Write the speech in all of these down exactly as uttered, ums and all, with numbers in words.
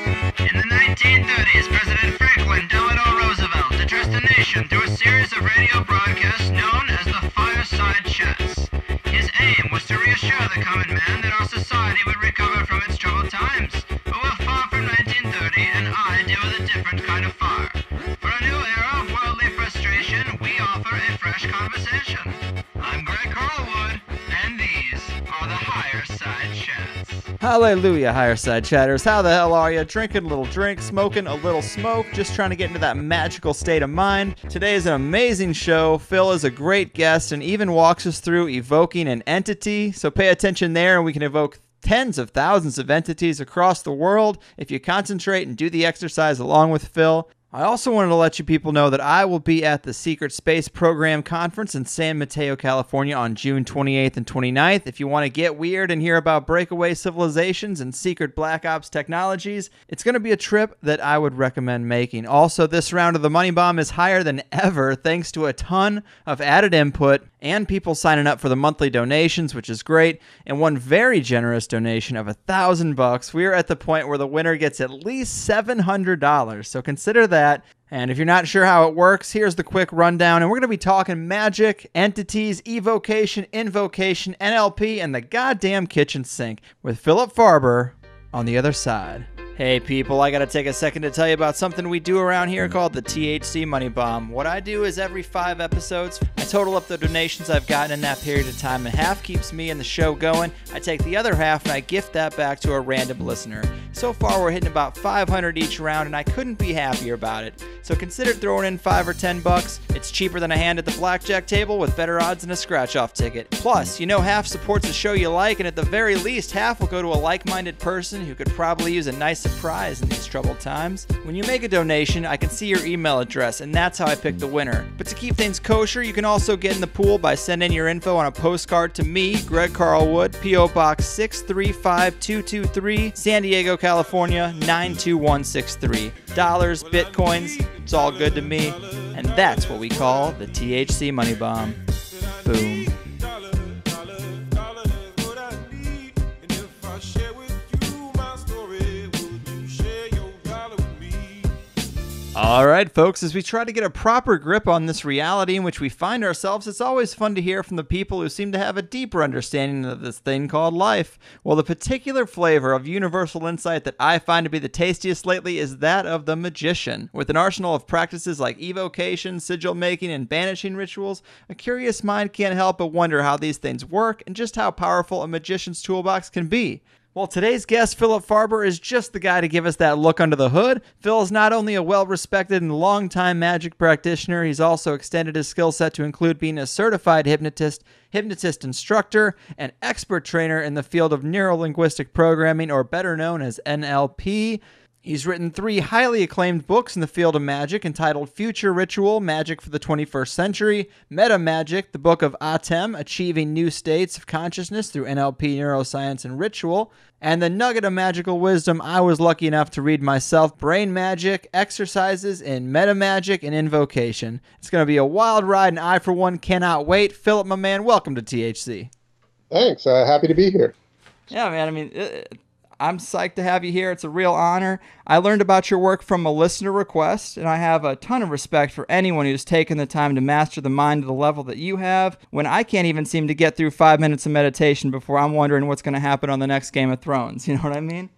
In the nineteen thirties, President Franklin Delano Roosevelt addressed the nation through a series of radio broadcasts known as the Fireside Chats. His aim was to reassure the common man that our society would recover from its troubled times. But we're far from nineteen thirty, and I deal with a different kind of fire. For a new era of worldly frustration, we offer a fresh conversation. I'm Greg Carlwood, and these are the Higher Side Chats. Hallelujah, Higher Side Chatters. How the hell are you? Drinking a little drink, smoking a little smoke, just trying to get into that magical state of mind. Today is an amazing show. Phil is a great guest and even walks us through evoking an entity. So pay attention there, and we can evoke tens of thousands of entities across the world if you concentrate and do the exercise along with Phil. I also wanted to let you people know that I will be at the Secret Space Program Conference in San Mateo, California on June twenty-eighth and twenty-ninth. If you want to get weird and hear about breakaway civilizations and secret Black Ops technologies, it's going to be a trip that I would recommend making. Also, this round of the Money Bomb is higher than ever thanks to a ton of added input and people signing up for the monthly donations, which is great, and one very generous donation of a thousand bucks. We are at the point where the winner gets at least seven hundred dollars, so consider that. And if you're not sure how it works, here's the quick rundown, and we're going to be talking magic, entities, evocation, invocation, N L P, and the goddamn kitchen sink with Philip Farber on the other side. Hey people, I gotta take a second to tell you about something we do around here called the T H C Money Bomb. What I do is every five episodes, I total up the donations I've gotten in that period of time, and half keeps me and the show going. I take the other half and I gift that back to a random listener. So far we're hitting about five hundred each round, and I couldn't be happier about it. So consider throwing in five or ten bucks. It's cheaper than a hand at the blackjack table with better odds than a scratch-off ticket. Plus, you know half supports a show you like, and at the very least, half will go to a like-minded person who could probably use a nice surprise in these troubled times. When you make a donation, I can see your email address, and that's how I pick the winner. But to keep things kosher, you can also get in the pool by sending your info on a postcard to me, Greg Carlwood, P O Box six three five two two three, San Diego, California, nine two one six three. Dollars, bitcoins, it's all good to me. And that's what we call the T H C Money Bomb. Boom. All right, folks, as we try to get a proper grip on this reality in which we find ourselves, it's always fun to hear from the people who seem to have a deeper understanding of this thing called life. Well, the particular flavor of universal insight that I find to be the tastiest lately is that of the magician. With an arsenal of practices like evocation, sigil making, and banishing rituals, a curious mind can't help but wonder how these things work and just how powerful a magician's toolbox can be. Well, today's guest, Philip Farber, is just the guy to give us that look under the hood. Phil is not only a well-respected and long-time magic practitioner, he's also extended his skill set to include being a certified hypnotist, hypnotist instructor, and expert trainer in the field of neuro-linguistic programming, or better known as N L P. He's written three highly acclaimed books in the field of magic entitled Future Ritual, Magic for the twenty-first Century, Meta Magic, the Book of Atem, Achieving New States of Consciousness Through N L P, Neuroscience, and Ritual, and the nugget of magical wisdom I was lucky enough to read myself, Brain Magic, Exercises in Meta Magic and Invocation. It's going to be a wild ride, and I, for one, cannot wait. Philip, my man, welcome to T H C. Thanks. Uh, happy to be here. Yeah, man, I mean... It, I'm psyched to have you here. It's a real honor. I learned about your work from a listener request, and I have a ton of respect for anyone who's taken the time to master the mind to the level that you have, when I can't even seem to get through five minutes of meditation before I'm wondering what's going to happen on the next Game of Thrones. You know what I mean?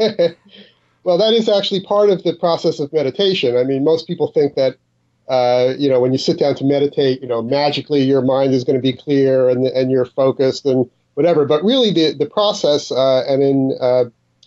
Well, that is actually part of the process of meditation. I mean, most people think that, uh, you know, when you sit down to meditate, you know, magically your mind is going to be clear and and you're focused and whatever, but really the, the process, uh, and in uh,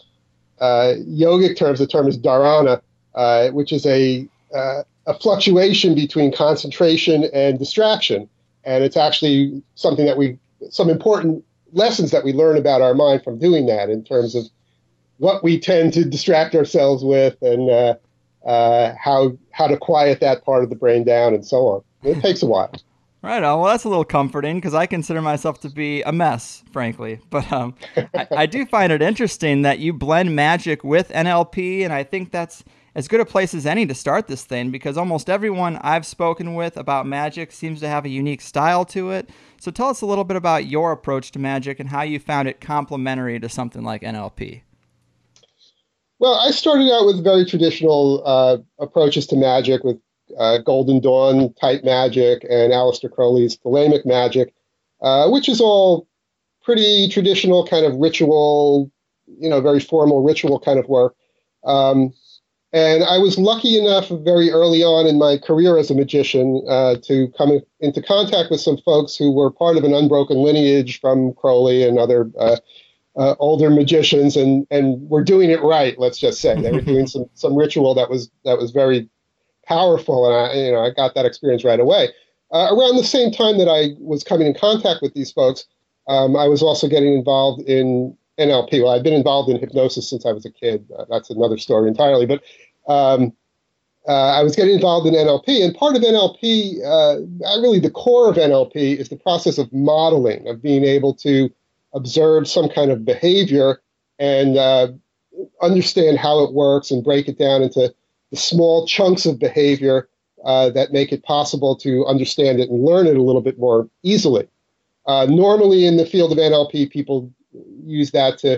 uh, yogic terms, the term is dharana, uh, which is a, uh, a fluctuation between concentration and distraction. And it's actually something that we, some important lessons that we learn about our mind from doing that in terms of what we tend to distract ourselves with and uh, uh, how, how to quiet that part of the brain down and so on. It takes a while. Right on. Well, that's a little comforting because I consider myself to be a mess, frankly. But um, I, I do find it interesting that you blend magic with N L P, and I think that's as good a place as any to start this thing because almost everyone I've spoken with about magic seems to have a unique style to it. So tell us a little bit about your approach to magic and how you found it complementary to something like N L P. Well, I started out with very traditional uh, approaches to magic with uh, Golden Dawn type magic and Aleister Crowley's Thelemic magic, uh, which is all pretty traditional kind of ritual, you know, very formal ritual kind of work. Um, and I was lucky enough very early on in my career as a magician uh, to come in, into contact with some folks who were part of an unbroken lineage from Crowley and other uh, Uh, older magicians, and and were doing it right. Let's just say they were doing some some ritual that was that was very powerful, and I you know I got that experience right away. Uh, around the same time that I was coming in contact with these folks, um, I was also getting involved in N L P. Well, I'd been involved in hypnosis since I was a kid. Uh, that's another story entirely. But um, uh, I was getting involved in N L P, and part of N L P, uh, really the core of N L P, is the process of modeling, of being able to observe some kind of behavior and uh, understand how it works and break it down into the small chunks of behavior uh, that make it possible to understand it and learn it a little bit more easily. Uh, normally in the field of N L P, people use that to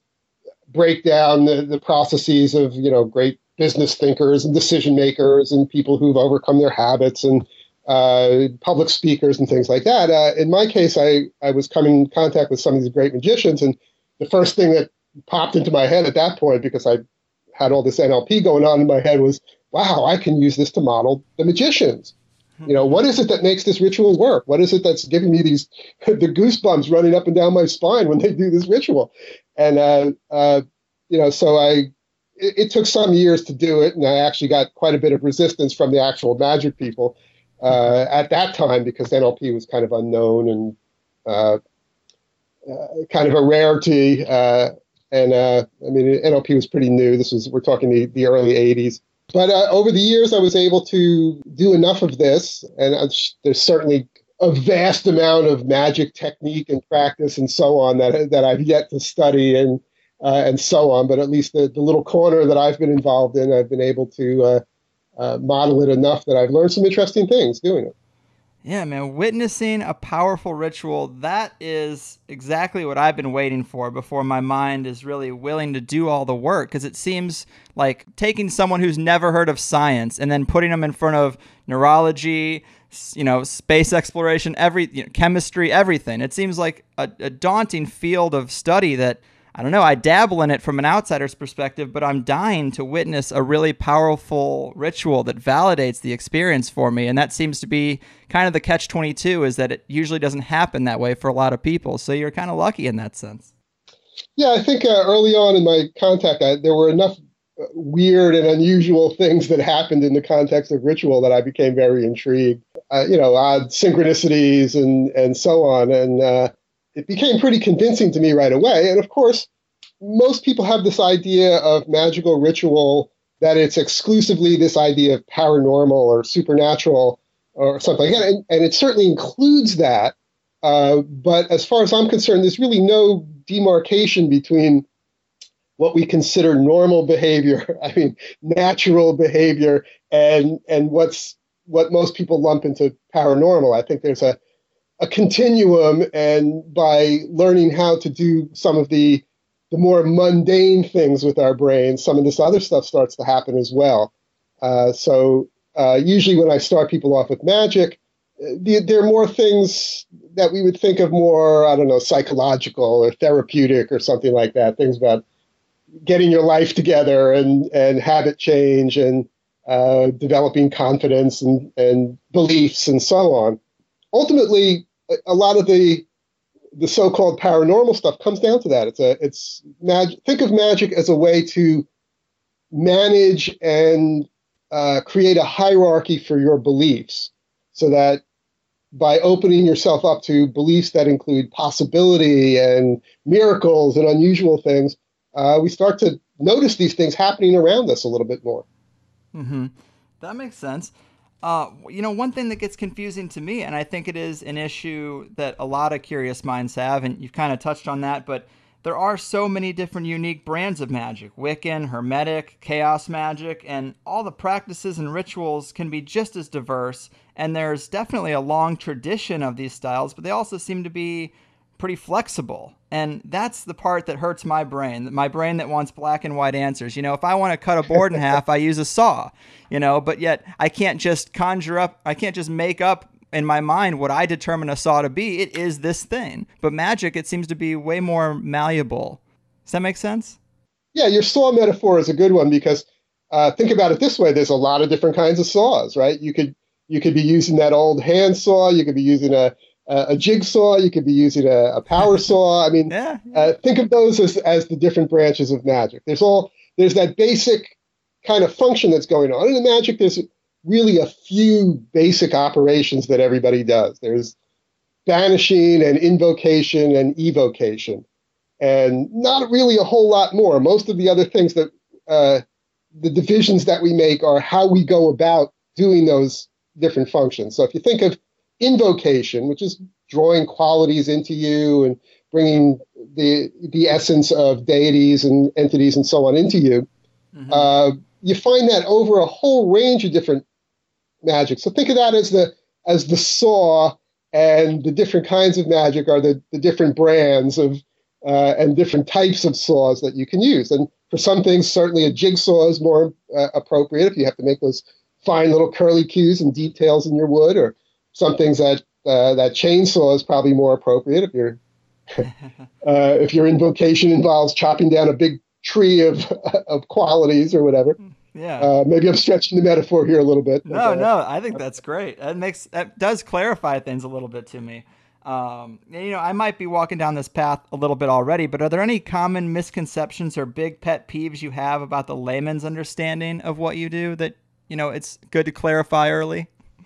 break down the, the processes of, you know, great business thinkers and decision makers and people who've overcome their habits and uh, public speakers and things like that. Uh, in my case, I, I was coming in contact with some of these great magicians, and the first thing that popped into my head at that point, because I had all this N L P going on in my head, was, wow, I can use this to model the magicians. You know, what is it that makes this ritual work? What is it that's giving me these the goosebumps running up and down my spine when they do this ritual? And, uh, uh, you know, so I it, it took some years to do it, and I actually got quite a bit of resistance from the actual magic people Uh, at that time, because N L P was kind of unknown and uh, uh, kind of a rarity. Uh, and uh, I mean, N L P was pretty new. This was, we're talking the, the early eighties. But uh, over the years, I was able to do enough of this. And uh, there's certainly a vast amount of magic technique and practice and so on that, that I've yet to study and, uh, and so on. But at least the, the little corner that I've been involved in, I've been able to uh, Uh, model it enough that I've learned some interesting things doing it. Yeah, man, witnessing a powerful ritual, that is exactly what I've been waiting for before my mind is really willing to do all the work, because it seems like taking someone who's never heard of science and then putting them in front of neurology, you know, space exploration, every you know, chemistry, everything. It seems like a, a daunting field of study that, I don't know, I dabble in it from an outsider's perspective, but I'm dying to witness a really powerful ritual that validates the experience for me. And that seems to be kind of the catch twenty-two, is that it usually doesn't happen that way for a lot of people. So you're kind of lucky in that sense. Yeah, I think uh, early on in my contact, I, there were enough weird and unusual things that happened in the context of ritual that I became very intrigued. Uh, you know, odd synchronicities and, and so on. And, uh, it became pretty convincing to me right away. And of course, most people have this idea of magical ritual, that it's exclusively this idea of paranormal or supernatural or something like that. And, and it certainly includes that. Uh, but as far as I'm concerned, there's really no demarcation between what we consider normal behavior, I mean, natural behavior, and, and what's what most people lump into paranormal. I think there's a a continuum, and by learning how to do some of the the more mundane things with our brains, some of this other stuff starts to happen as well. Uh, so uh, usually when I start people off with magic, the, there are more things that we would think of more, I don't know, psychological or therapeutic or something like that, things about getting your life together and, and habit change and uh, developing confidence and, and beliefs and so on. Ultimately, a lot of the the so-called paranormal stuff comes down to that. It's a it's mag- think of magic as a way to manage and uh, create a hierarchy for your beliefs, so that by opening yourself up to beliefs that include possibility and miracles and unusual things, uh, we start to notice these things happening around us a little bit more. Mm-hmm. That makes sense. Uh, you know, one thing that gets confusing to me, and I think it is an issue that a lot of curious minds have, and you've kind of touched on that, but there are so many different unique brands of magic: Wiccan, Hermetic, Chaos Magic, and all the practices and rituals can be just as diverse. And there's definitely a long tradition of these styles, but they also seem to be pretty flexible. And that's the part that hurts my brain, my brain that wants black and white answers. You know, if I want to cut a board in half, I use a saw, you know, but yet I can't just conjure up, I can't just make up in my mind what I determine a saw to be. It is this thing. But magic, it seems to be way more malleable. Does that make sense? Yeah, your saw metaphor is a good one because uh, think about it this way. There's a lot of different kinds of saws, right? You could you could be using that old hand saw. You could be using a a, a jigsaw. You could be using a, a power saw. I mean, yeah, yeah. Uh, think of those as, as the different branches of magic. There's all there's that basic kind of function that's going on. And in magic, there's really a few basic operations that everybody does. There's banishing and invocation and evocation, and not really a whole lot more. Most of the other things that uh, the divisions that we make are how we go about doing those different functions. So if you think of invocation, which is drawing qualities into you and bringing the the essence of deities and entities and so on into you, mm-hmm. uh, you find that over a whole range of different magic. So think of that as the as the saw, and the different kinds of magic are the, the different brands of uh, and different types of saws that you can use. And for some things, certainly a jigsaw is more uh, appropriate if you have to make those fine little curly cues and details in your wood, or some things that uh, that chainsaw is probably more appropriate if your uh, if your invocation involves chopping down a big tree of of qualities or whatever. Yeah. Uh, maybe I'm stretching the metaphor here a little bit. No, but, uh, no, I think that's great. That makes that does clarify things a little bit to me. Um, you know, I might be walking down this path a little bit already, but are there any common misconceptions or big pet peeves you have about the layman's understanding of what you do that, you know, it's good to clarify early?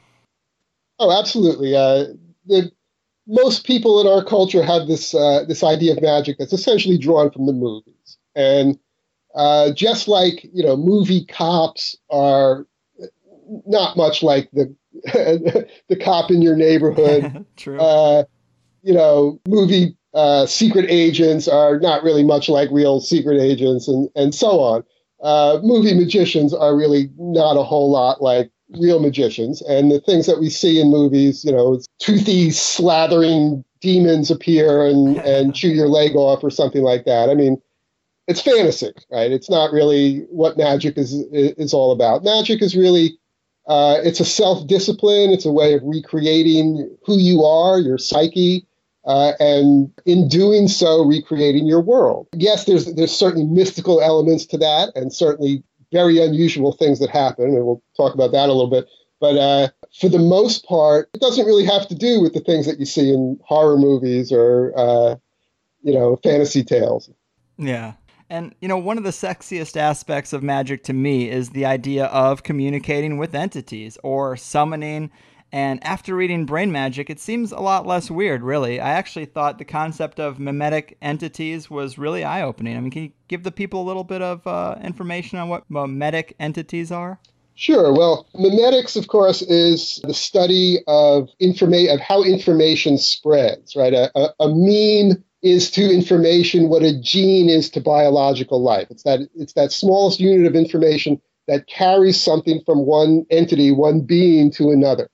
Oh, absolutely. Uh, the, most people in our culture have this uh, this idea of magic that's essentially drawn from the movies, and Uh, just like, you know, movie cops are not much like the the cop in your neighborhood. True. Uh, you know, movie uh, secret agents are not really much like real secret agents, and, and so on. Uh, movie magicians are really not a whole lot like real magicians. And the things that we see in movies, you know, toothy, slathering demons appear and, and chew your leg off or something like that. I mean, it's fantasy, right? It's not really what magic is is all about. Magic is really, uh, it's a self-discipline. It's a way of recreating who you are, your psyche, uh, and in doing so, recreating your world. Yes, there's there's certainly mystical elements to that, and certainly very unusual things that happen, and we'll talk about that a little bit. But uh, for the most part, it doesn't really have to do with the things that you see in horror movies or, uh, you know, fantasy tales. Yeah. And, you know, one of the sexiest aspects of magic to me is the idea of communicating with entities or summoning. And after reading Brain Magic, it seems a lot less weird, really. I actually thought the concept of mimetic entities was really eye-opening. I mean, can you give the people a little bit of uh, information on what mimetic entities are? Sure. Well, mimetics, of course, is the study of informa- of how information spreads, right? A, a, a meme is to information what a gene is to biological life. It's that it's that smallest unit of information that carries something from one entity, one being, to another.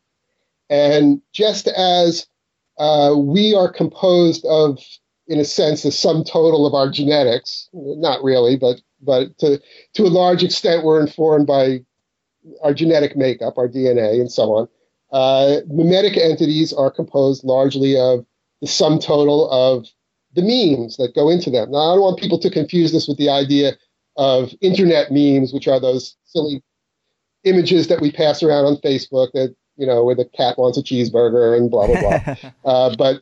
And just as uh, we are composed of, in a sense, the sum total of our genetics, not really, but but to to a large extent, we're informed by our genetic makeup, our D N A, and so on. Uh, mimetic entities are composed largely of the sum total of the memes that go into them. Now, I don't want people to confuse this with the idea of internet memes, which are those silly images that we pass around on Facebook that, you know, where the cat wants a cheeseburger and blah, blah, blah. uh, but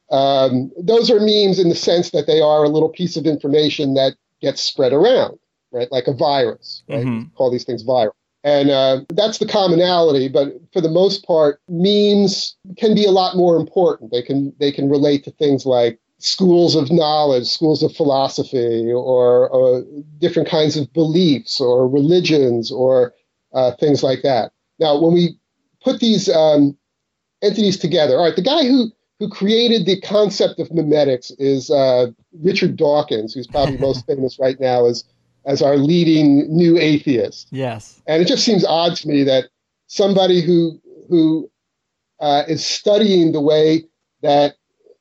um, those are memes in the sense that they are a little piece of information that gets spread around, right? Like a virus, right? Mm-hmm. We call these things viral. And uh, that's the commonality, but for the most part, memes can be a lot more important. They can they can relate to things like schools of knowledge, schools of philosophy, or, or different kinds of beliefs or religions or uh, things like that. Now, when we put these um, entities together, all right, the guy who, who created the concept of mimetics is uh, Richard Dawkins, who's probably most famous right now as, as our leading new atheist. Yes. And it just seems odd to me that somebody who, who uh, is studying the way that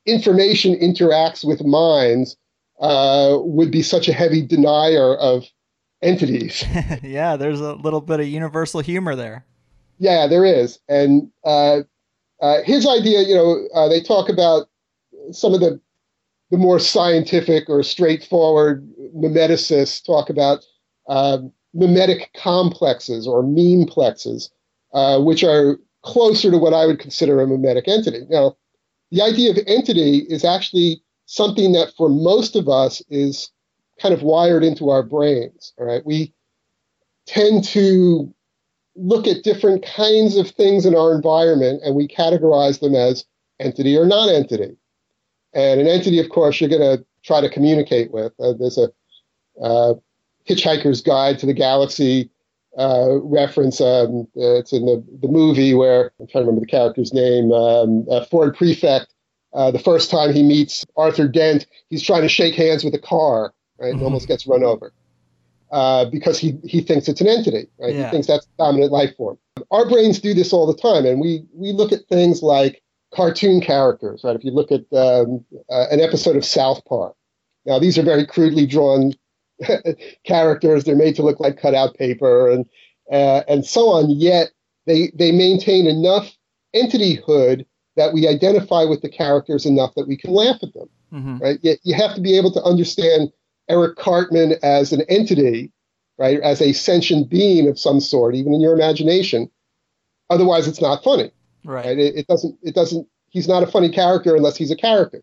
information interacts with minds uh, would be such a heavy denier of entities. Yeah, there's a little bit of universal humor there. Yeah, there is. And uh, uh, his idea, you know, uh, they talk about some of the the more scientific or straightforward mimeticists talk about uh, mimetic complexes or memeplexes, uh, which are closer to what I would consider a mimetic entity. Now, the idea of entity is actually something that for most of us is kind of wired into our brains. All right, we tend to look at different kinds of things in our environment and we categorize them as entity or non-entity. And an entity, of course, you're going to try to communicate with. Uh, there's a uh, Hitchhiker's Guide to the Galaxy uh, reference. Um, uh, it's in the, the movie where, I'm trying to remember the character's name, um, uh, Ford Prefect, uh, the first time he meets Arthur Dent, he's trying to shake hands with a car, right, and Mm-hmm. almost gets run over uh, because he, he thinks it's an entity, right? Yeah. He thinks that's the dominant life form. Our brains do this all the time, and we, we look at things like cartoon characters, right? If you look at um, uh, an episode of South Park, now these are very crudely drawn characters. They're made to look like cutout paper and uh, and so on. Yet they they maintain enough entityhood that we identify with the characters enough that we can laugh at them, Mm-hmm. right? Yet you have to be able to understand Eric Cartman as an entity, right? As a sentient being of some sort, even in your imagination. Otherwise, it's not funny. Right. Right? It, it doesn't. It doesn't. He's not a funny character unless he's a character.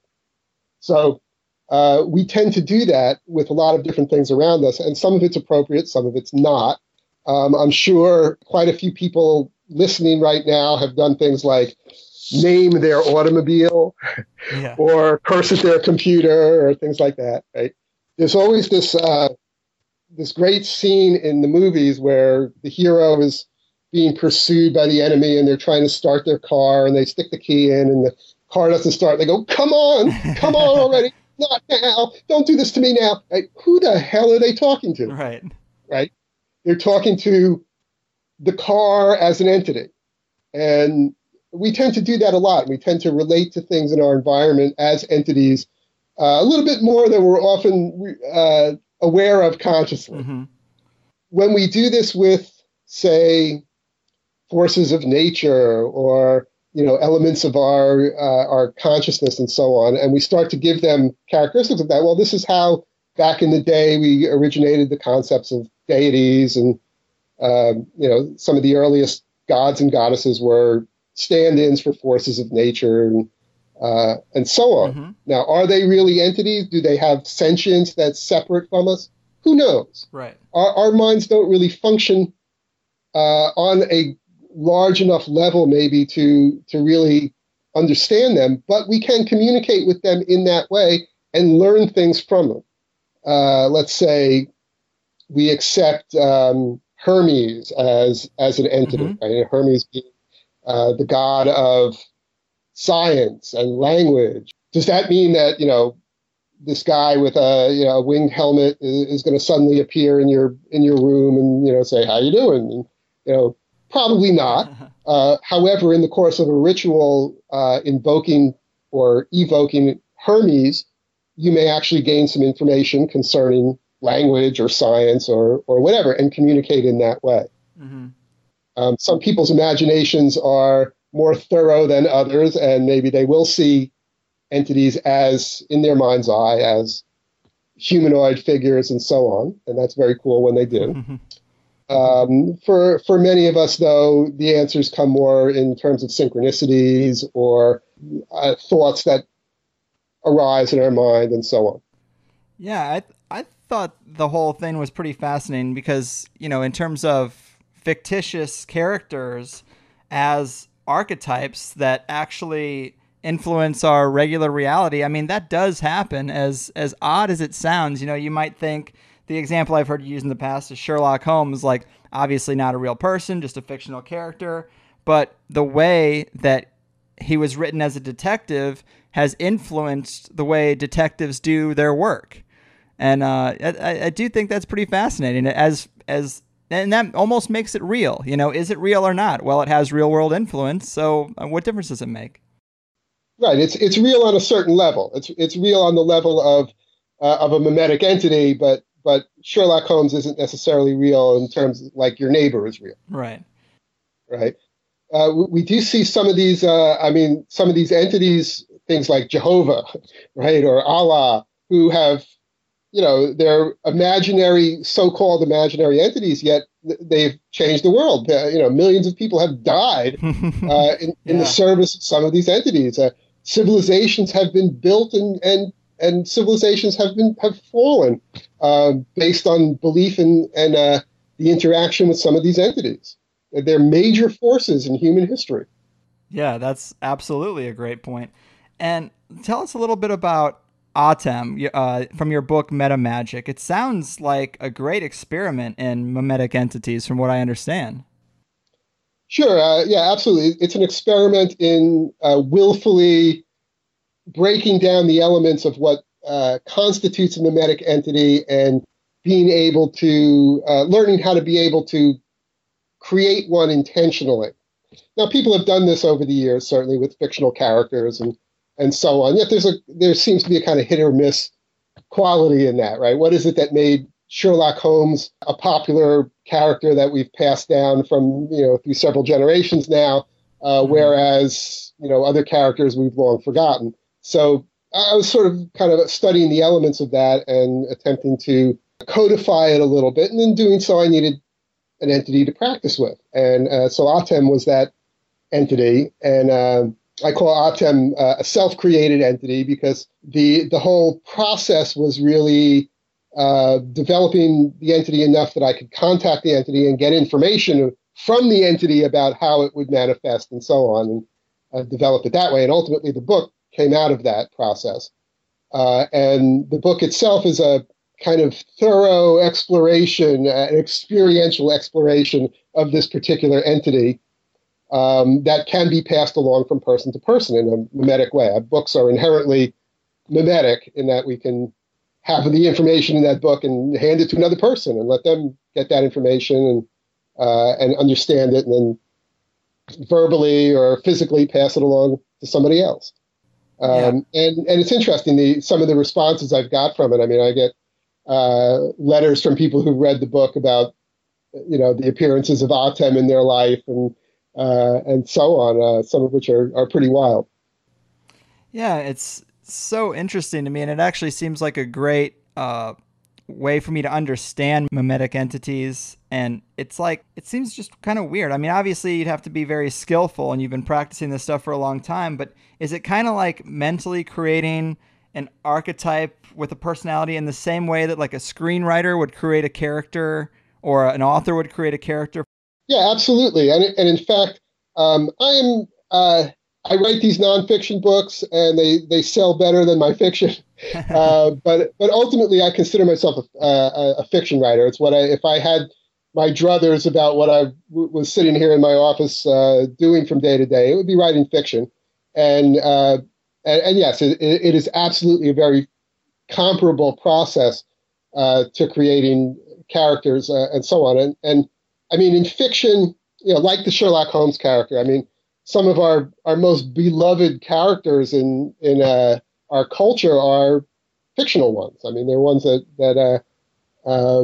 So uh, we tend to do that with a lot of different things around us, and some of it's appropriate, some of it's not. Um, I'm sure quite a few people listening right now have done things like name their automobile, Yeah. or curse at their computer, or things like that. Right? There's always this uh, this great scene in the movies where the hero is being pursued by the enemy and they're trying to start their car and they stick the key in and the car doesn't start. They go, come on, come on already. Not now. Don't do this to me now. Right? Who the hell are they talking to? Right. Right? They're talking to the car as an entity. And we tend to do that a lot. We tend to relate to things in our environment as entities uh, a little bit more than we're often uh, aware of consciously. Mm-hmm. When we do this with, say, forces of nature or, you know, elements of our uh, our consciousness and so on, and we start to give them characteristics of that. Well, this is how back in the day we originated the concepts of deities, and um, you know, some of the earliest gods and goddesses were stand-ins for forces of nature and uh, and so on. Mm-hmm. Now, are they really entities? Do they have sentience that's separate from us? Who knows? Right. Our, our minds don't really function uh, on a large enough level maybe to to really understand them, but we can communicate with them in that way and learn things from them. Uh, let's say we accept um, Hermes as as an entity, Mm-hmm. right? Hermes being uh, the god of science and language. Does that mean that, you know, this guy with a, you know, a winged helmet is, is going to suddenly appear in your in your room and, you know, say, how you doing? And, you know, probably not. Uh, however, in the course of a ritual uh, invoking or evoking Hermes, you may actually gain some information concerning language or science or or whatever and communicate in that way. Mm-hmm. Um, some people's imaginations are more thorough than others, and maybe they will see entities as, in their mind's eye, as humanoid figures and so on, and that's very cool when they do. Mm-hmm. Um, for for many of us, though, the answers come more in terms of synchronicities or uh, thoughts that arise in our mind and so on. Yeah, I th- I thought the whole thing was pretty fascinating because, you know, in terms of fictitious characters as archetypes that actually influence our regular reality, I mean, that does happen. As as odd as it sounds, you know, you might think the example I've heard you use in the past is Sherlock Holmes, like obviously not a real person, just a fictional character, but the way that he was written as a detective has influenced the way detectives do their work. And uh, I, I do think that's pretty fascinating. As as and that almost makes it real. You know, is it real or not? Well, it has real world influence. So uh, what difference does it make? Right. It's it's real on a certain level. It's it's real on the level of uh, of a mimetic entity, but but Sherlock Holmes isn't necessarily real in terms of, like, your neighbor is real. Right. Right. Uh, we, we do see some of these. Uh, I mean, some of these entities, things like Jehovah, right, or Allah, who have, you know, they're imaginary, so-called imaginary entities, yet they've changed the world. Uh, you know, millions of people have died uh, in, in Yeah. the service of some of these entities. Uh, civilizations have been built and and and civilizations have been have fallen uh, based on belief in and uh, the interaction with some of these entities. They're major forces in human history. Yeah, that's absolutely a great point. And tell us a little bit about Atem y- uh, from your book Meta Magic. It sounds like a great experiment in mimetic entities, from what I understand. Sure, uh, yeah, absolutely. It's an experiment in uh, willfully breaking down the elements of what uh, constitutes a mimetic entity and being able to, uh, learning how to be able to create one intentionally. Now, people have done this over the years, certainly with fictional characters and and so on. Yet there's a there seems to be a kind of hit or miss quality in that, right? What is it that made Sherlock Holmes a popular character that we've passed down from, you know, through several generations now, uh, Mhm. whereas, you know, other characters we've long forgotten. So I was sort of kind of studying the elements of that and attempting to codify it a little bit. And in doing so, I needed an entity to practice with. And uh, so Atem was that entity. And uh, I call Atem uh, a self-created entity because the the whole process was really uh, developing the entity enough that I could contact the entity and get information from the entity about how it would manifest and so on, and uh, develop it that way. And ultimately, the book came out of that process. Uh, and the book itself is a kind of thorough exploration, uh, an experiential exploration of this particular entity um, that can be passed along from person to person in a mimetic way. Our books are inherently mimetic in that we can have the information in that book and hand it to another person and let them get that information and uh, and understand it, and then verbally or physically pass it along to somebody else. Um, yeah. and, and it's interesting, the some of the responses I've got from it. I mean, I get uh, letters from people who read the book about, you know, the appearances of Atem in their life and uh, and so on, uh, some of which are, are pretty wild. Yeah, it's so interesting to me, and it actually seems like a great uh, way for me to understand mimetic entities. And it's like, it seems just kind of weird. I mean, obviously you'd have to be very skillful and you've been practicing this stuff for a long time, but is it kind of like mentally creating an archetype with a personality in the same way that like a screenwriter would create a character or an author would create a character? Yeah, absolutely. And, and in fact, um, I am, uh, I write these nonfiction books and they, they sell better than my fiction. uh, but, but ultimately I consider myself a, a, a fiction writer. It's what I, if I had my druthers about what I w- was sitting here in my office uh, doing from day to day, it would be writing fiction. And, uh, and, and yes, it, it is absolutely a very comparable process uh, to creating characters uh, and so on. And, and I mean, in fiction, you know, like the Sherlock Holmes character, I mean, some of our, our most beloved characters in in uh, our culture are fictional ones. I mean, they're ones that that uh, uh,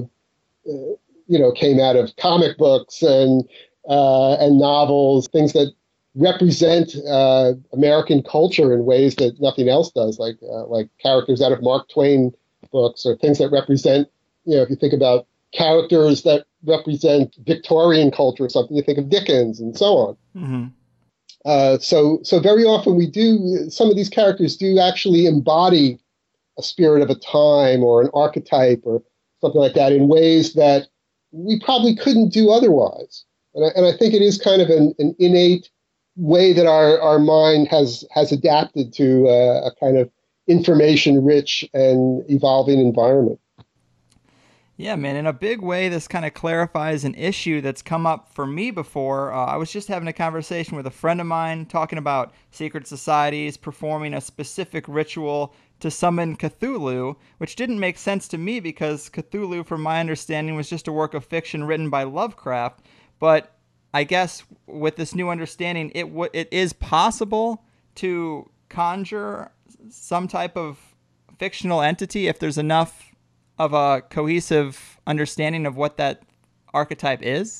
you know came out of comic books and uh, and novels, things that represent uh, American culture in ways that nothing else does, like uh, like characters out of Mark Twain books, or things that represent, you know, if you think about characters that represent Victorian culture or something, you think of Dickens and so on. Mm-hmm. Uh, so, so very often we do, some of these characters do actually embody a spirit of a time or an archetype or something like that in ways that we probably couldn't do otherwise. And I, and I think it is kind of an, an innate way that our, our mind has, has adapted to uh, a kind of information-rich and evolving environment. Yeah, man, in a big way, this kind of clarifies an issue that's come up for me before. Uh, I was just having a conversation with a friend of mine talking about secret societies performing a specific ritual to summon Cthulhu, which didn't make sense to me because Cthulhu, from my understanding, was just a work of fiction written by Lovecraft. But I guess with this new understanding, it w- it is possible to conjure some type of fictional entity if there's enough of a cohesive understanding of what that archetype is?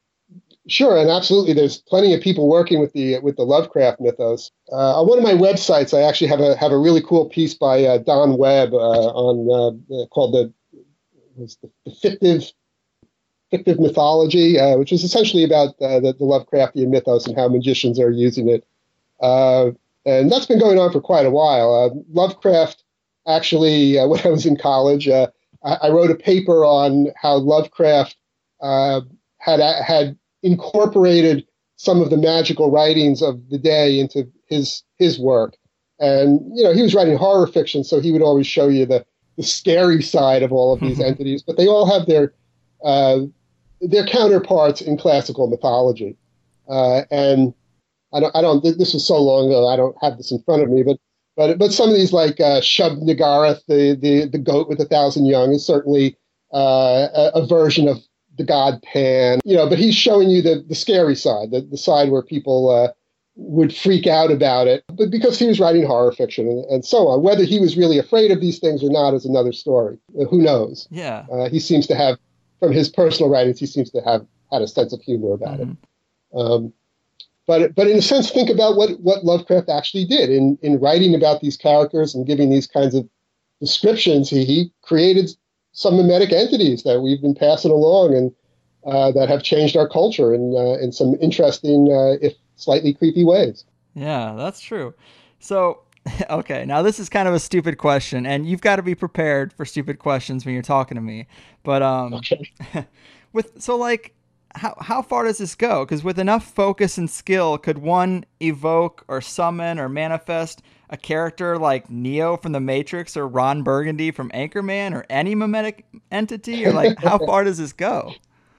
Sure, and absolutely, there's plenty of people working with the with the Lovecraft mythos. Uh, on one of my websites, I actually have a have a really cool piece by uh, Don Webb uh, on uh, called the, was the the fictive fictive mythology, uh, which is essentially about uh, the, the Lovecraftian mythos and how magicians are using it. Uh, and that's been going on for quite a while. Uh, Lovecraft, actually, uh, when I was in college, uh, I, I wrote a paper on how Lovecraft uh, had had incorporated some of the magical writings of the day into his his work. And, you know, he was writing horror fiction, so he would always show you the, the scary side of all of these entities, but they all have their uh, their counterparts in classical mythology. Uh, and I don't, I don't, this was so long ago, I don't have this in front of me, but but but some of these, like uh, Shub-Niggurath, the, the, the goat with a thousand young, is certainly uh, a, a version of the god Pan, you know, but he's showing you the, the scary side, the, the side where people uh, would freak out about it, but because he was writing horror fiction and, and so on. Whether he was really afraid of these things or not is another story. Uh, who knows? Yeah. Uh, he seems to have, from his personal writings, he seems to have had a sense of humor about mm-hmm. it. Um, but but in a sense, think about what, what Lovecraft actually did in, in writing about these characters and giving these kinds of descriptions. He, he created some mimetic entities that we've been passing along and uh, that have changed our culture in uh, in some interesting, uh, if slightly creepy ways. Yeah, that's true. So, okay, now this is kind of a stupid question, and you've got to be prepared for stupid questions when you're talking to me. But um, okay. with so like, how how far does this go? Because with enough focus and skill, could one evoke or summon or manifest a character like Neo from The Matrix or Ron Burgundy from Anchorman or any mimetic entity? Or like, how far does this go?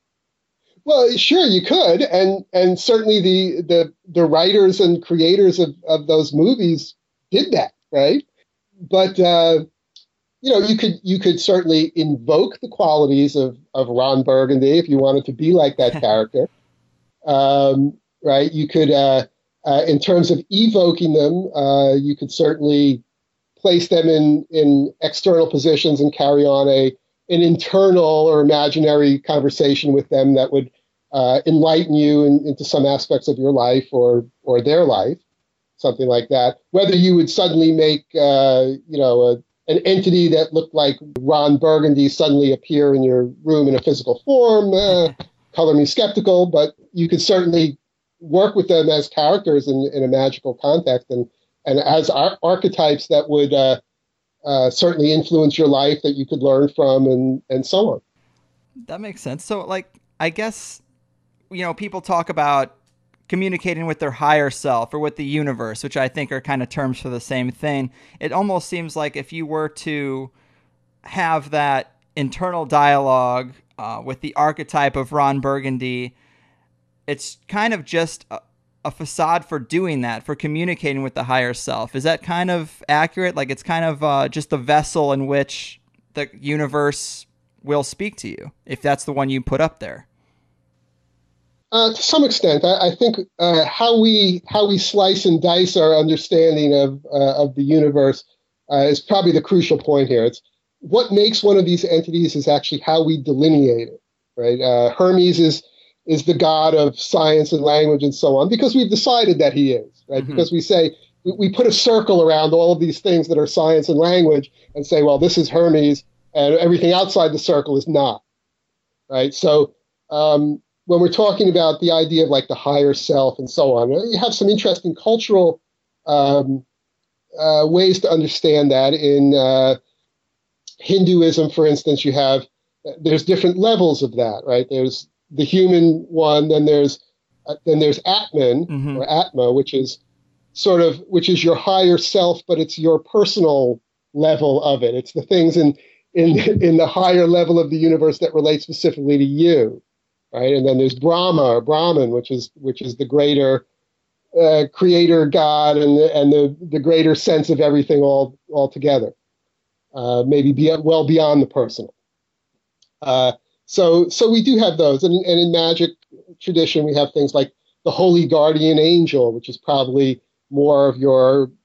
Well, sure, you could, and and certainly the the the writers and creators of, of those movies did that, right? But uh, you know, you could you could certainly invoke the qualities of of Ron Burgundy if you wanted to be like that character, um, right? You could. Uh, Uh, in terms of evoking them, uh, you could certainly place them in, in external positions and carry on a an internal or imaginary conversation with them that would uh, enlighten you in, into some aspects of your life or or their life, something like that. Whether you would suddenly make uh, you know a, an entity that looked like Ron Burgundy suddenly appear in your room in a physical form, uh, color me skeptical, but you could certainly work with them as characters in, in a magical context and, and as ar- archetypes that would uh, uh, certainly influence your life that you could learn from and, and so on. That makes sense. So, like, I guess, you know, people talk about communicating with their higher self or with the universe, which I think are kind of terms for the same thing. It almost seems like if you were to have that internal dialogue uh, with the archetype of Ron Burgundy, it's kind of just a, a facade for doing that, for communicating with the higher self. Is that kind of accurate? Like it's kind of uh, just the vessel in which the universe will speak to you, if that's the one you put up there. Uh, to some extent, I, I think uh, how we how we slice and dice our understanding of uh, of the universe uh, is probably the crucial point here. It's what makes one of these entities is actually how we delineate it, right? Uh, Hermes is is the god of science and language and so on, because we've decided that he is, right? Mm-hmm. Because we say, we, we put a circle around all of these things that are science and language and say, well, this is Hermes and everything outside the circle is not, right? So um, when we're talking about the idea of like the higher self and so on, you have some interesting cultural um, uh, ways to understand that. In uh, Hinduism, for instance, you have, there's different levels of that, right? There's the human one, then there's uh, then there's Atman mm-hmm. or Atma, which is sort of which is your higher self, but it's your personal level of it. It's the things in in in the higher level of the universe that relate specifically to you, right? And then there's Brahma or Brahman, which is which is the greater uh, creator God and the, and the the greater sense of everything all all together, uh, maybe be, well beyond the personal. Uh, So, so we do have those, and, and in magic tradition, we have things like the holy guardian angel, which is probably more of your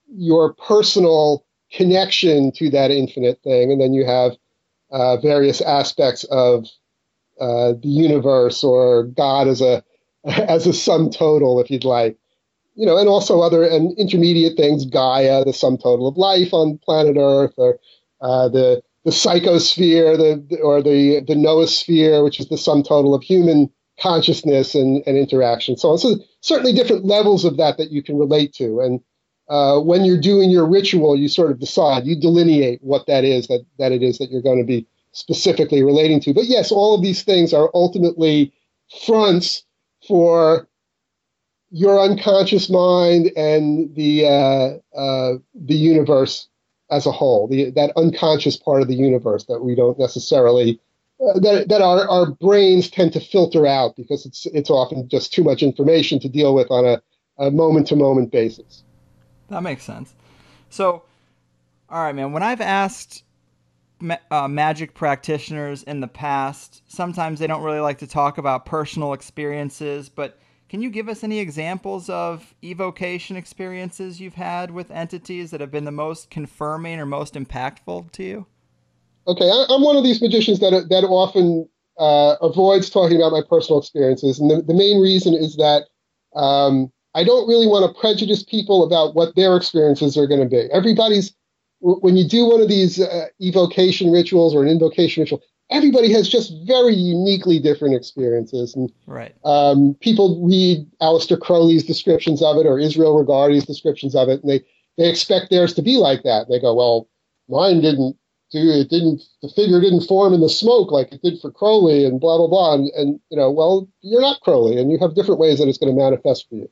your personal connection to that infinite thing, and then you have uh, various aspects of uh, the universe or God as a as a sum total, if you'd like, you know, and also other and intermediate things, Gaia, the sum total of life on planet Earth, or uh, the the psychosphere, the or the the noosphere, which is the sum total of human consciousness and, and interaction, so on. So certainly different levels of that that you can relate to. And uh, when you're doing your ritual, you sort of decide, you delineate what that is, that, that it is that you're going to be specifically relating to. But yes, all of these things are ultimately fronts for your unconscious mind and the uh, uh, the universe as a whole, the, that unconscious part of the universe that we don't necessarily Uh, that that our, our brains tend to filter out because it's it's often just too much information to deal with on a, a moment-to-moment basis. That makes sense. So, all right, man, when I've asked ma- uh, magic practitioners in the past, sometimes they don't really like to talk about personal experiences, but can you give us any examples of evocation experiences you've had with entities that have been the most confirming or most impactful to you? Okay, I, I'm one of these magicians that that often uh, avoids talking about my personal experiences, and the, the main reason is that um, I don't really want to prejudice people about what their experiences are going to be. Everybody's when you do one of these uh, evocation rituals or an invocation ritual, everybody has just very uniquely different experiences, and right. um, people read Aleister Crowley's descriptions of it or Israel Regardie's descriptions of it, and they they expect theirs to be like that. They go, well, mine didn't. Dude, it didn't. The figure didn't form in the smoke like it did for Crowley, and blah blah blah. And, and you know, well, you're not Crowley, and you have different ways that it's going to manifest for you.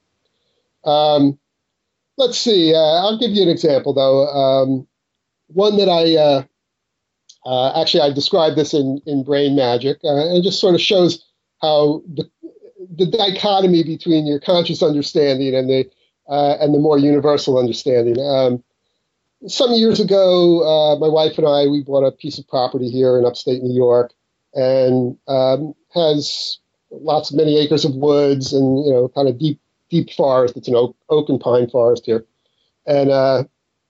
Um, let's see. Uh, I'll give you an example, though. Um, one that I uh, uh, actually I described this in in Brain Magic, uh, and it just sort of shows how the the dichotomy between your conscious understanding and the uh, and the more universal understanding. Um, Some years ago, uh, my wife and I, we bought a piece of property here in upstate New York, and um, has lots of many acres of woods and, you know, kind of deep, deep forest. It's an oak, oak and pine forest here. And, uh,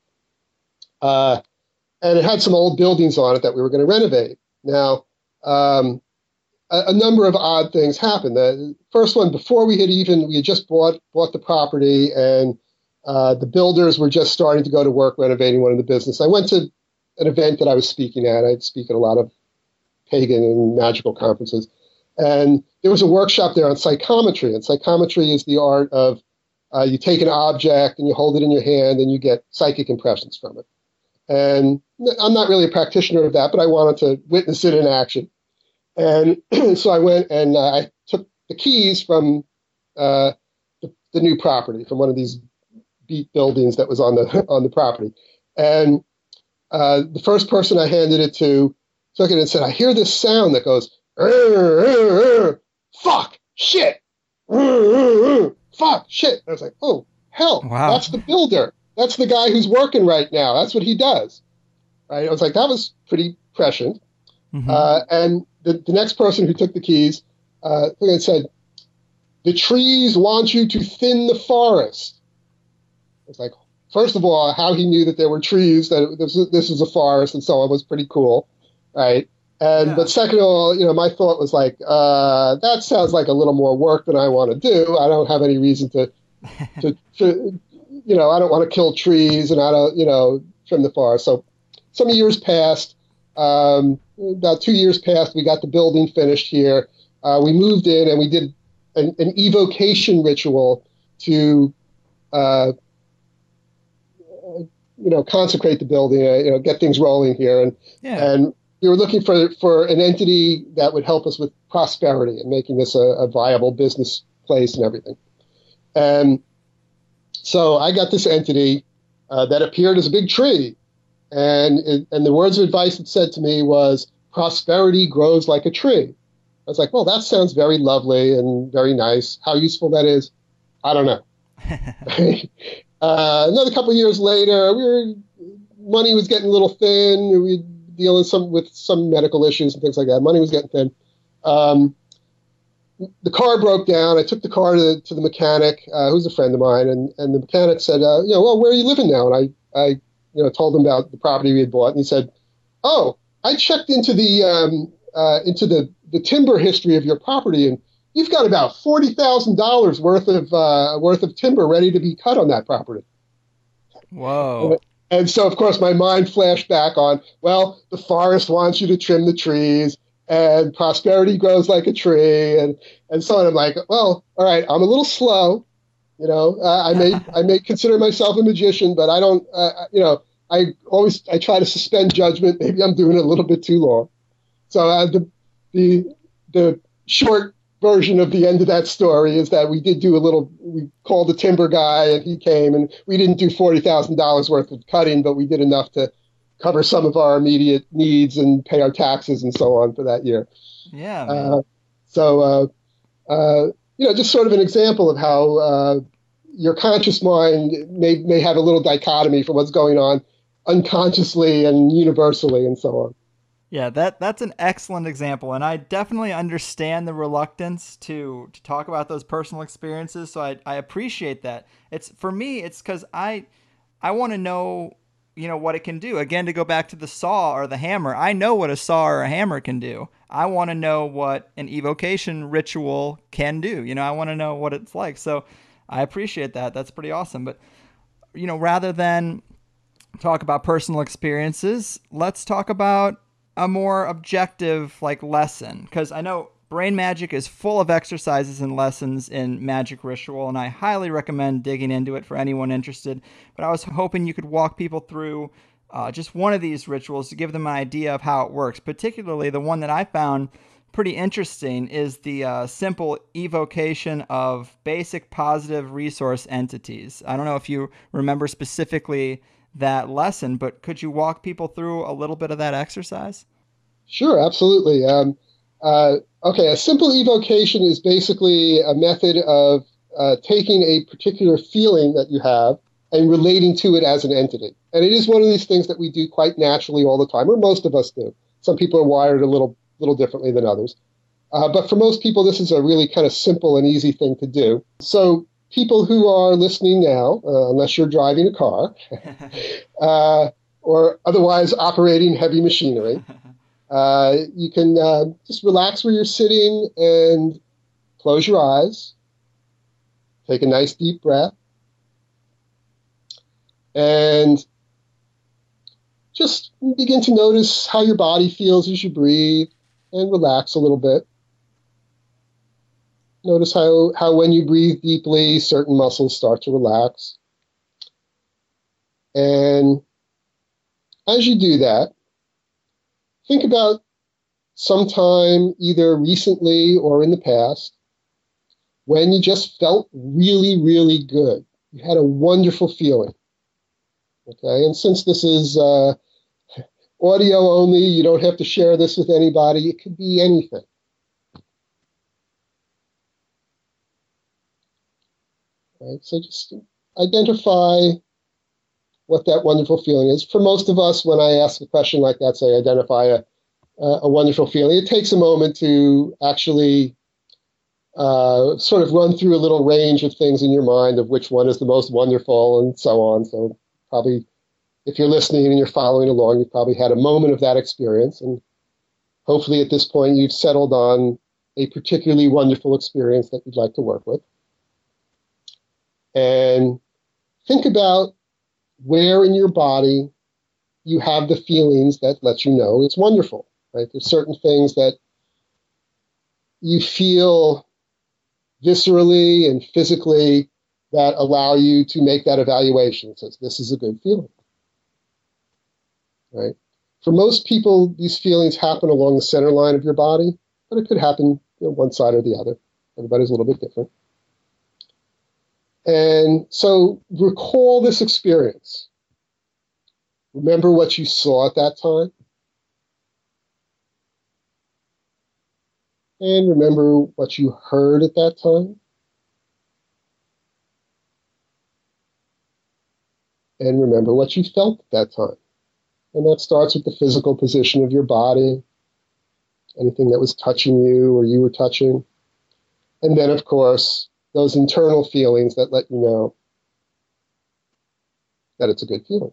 uh, and it had some old buildings on it that we were going to renovate. Now, um, a, a number of odd things happened. The first one, before we had even, we had just bought, bought the property, and Uh, the builders were just starting to go to work renovating one of the business. I went to an event that I was speaking at. I speak at a lot of pagan and magical conferences. And there was a workshop there on psychometry. And psychometry is the art of uh, you take an object and you hold it in your hand and you get psychic impressions from it. And I'm not really a practitioner of that, but I wanted to witness it in action. And so I went and uh, I took the keys from uh, the, the new property, from one of these beat buildings that was on the on the property. And uh, the first person I handed it to took it and said, I hear this sound that goes, "Arr, arr, arr, fuck, shit, arr, arr, arr, fuck, shit." And I was like, oh, hell, wow. That's the builder. That's the guy who's working right now. That's what he does. Right? I was like, that was pretty prescient. Mm-hmm. Uh, and the, the next person who took the keys uh, said, "The trees want you to thin the forest." It's like, first of all, how he knew that there were trees, that this, this was a forest and so on, was pretty cool, right? And yeah. But second of all, you know, my thought was like, uh, that sounds like a little more work than I want to do. I don't have any reason to, to, to, you know, I don't want to kill trees, and I don't, you know, trim the forest. So some years passed. Um, about two years passed. We got the building finished here. Uh, we moved in, and we did an, an evocation ritual to. Uh, you know, consecrate the building, uh, you know, get things rolling here. And yeah. and we were looking for, for an entity that would help us with prosperity and making this a, a viable business place and everything. And so I got this entity uh, that appeared as a big tree. And, it, and the words of advice it said to me was, "Prosperity grows like a tree." I was like, well, that sounds very lovely and very nice. How useful that is, I don't know. Uh, another couple of years later, we were money was getting a little thin. We were dealing some with some medical issues and things like that. Money was getting thin. Um, the car broke down. I took the car to, to the mechanic, uh, who's a friend of mine, and, and the mechanic said, uh, you know, well, where are you living now? And I, I, you know, told him about the property we had bought, and he said, oh, I checked into the um, uh, into the, the timber history of your property, and you've got about forty thousand dollars worth of uh, worth of timber ready to be cut on that property. Whoa. And so, of course, my mind flashed back on, well, the forest wants you to trim the trees, and prosperity grows like a tree, and, and so on. I'm like, well, all right, I'm a little slow. You know, uh, I may I may consider myself a magician, but I don't, uh, you know, I always I try to suspend judgment. Maybe I'm doing it a little bit too long. So uh, the the the short version of the end of that story is that we did do a little, we called the timber guy and he came, and we didn't do forty thousand dollars worth of cutting, but we did enough to cover some of our immediate needs and pay our taxes and so on for that year. Yeah. Man. Uh, so, uh, uh, you know, just sort of an example of how uh, your conscious mind may, may have a little dichotomy for what's going on unconsciously and universally and so on. Yeah, that that's an excellent example, and I definitely understand the reluctance to to talk about those personal experiences. So I I appreciate that. It's for me, it's because I I want to know, you know, what it can do. Again, to go back to the saw or the hammer, I know what a saw or a hammer can do. I want to know what an evocation ritual can do. You know, I want to know what it's like. So I appreciate that. That's pretty awesome. But you know, rather than talk about personal experiences, let's talk about a more objective like lesson, because I know Brain Magic is full of exercises and lessons in Magic Ritual, and I highly recommend digging into it for anyone interested. But I was hoping you could walk people through uh, just one of these rituals to give them an idea of how it works. Particularly the one that I found pretty interesting is the uh, simple evocation of basic positive resource entities. I don't know if you remember specifically that lesson, but could you walk people through a little bit of that exercise? Sure, absolutely. Um, uh, okay, a simple evocation is basically a method of uh, taking a particular feeling that you have and relating to it as an entity. And it is one of these things that we do quite naturally all the time, or most of us do. Some people are wired a little, little differently than others. Uh, but for most people, this is a really kind of simple and easy thing to do. So people who are listening now, uh, unless you're driving a car uh, or otherwise operating heavy machinery, uh, you can uh, just relax where you're sitting and close your eyes, take a nice deep breath, and just begin to notice how your body feels as you breathe and relax a little bit. Notice how, how when you breathe deeply, certain muscles start to relax. And as you do that, think about some time, either recently or in the past, when you just felt really, really good. You had a wonderful feeling. Okay, and since this is uh, audio only, you don't have to share this with anybody. It could be anything. Right, so just identify what that wonderful feeling is. For most of us, when I ask a question like that, say identify a, a wonderful feeling, it takes a moment to actually uh, sort of run through a little range of things in your mind of which one is the most wonderful and so on. So probably if you're listening and you're following along, you've probably had a moment of that experience. And hopefully at this point, you've settled on a particularly wonderful experience that you'd like to work with. And think about where in your body you have the feelings that let you know it's wonderful, right? There's certain things that you feel viscerally and physically that allow you to make that evaluation. It says, this is a good feeling, right? For most people, these feelings happen along the center line of your body, but it could happen, you know, one side or the other. Everybody's a little bit different. And so recall this experience. Remember what you saw at that time. And remember what you heard at that time. And remember what you felt at that time. And that starts with the physical position of your body, anything that was touching you or you were touching. And then, of course, those internal feelings that let you know that it's a good feeling.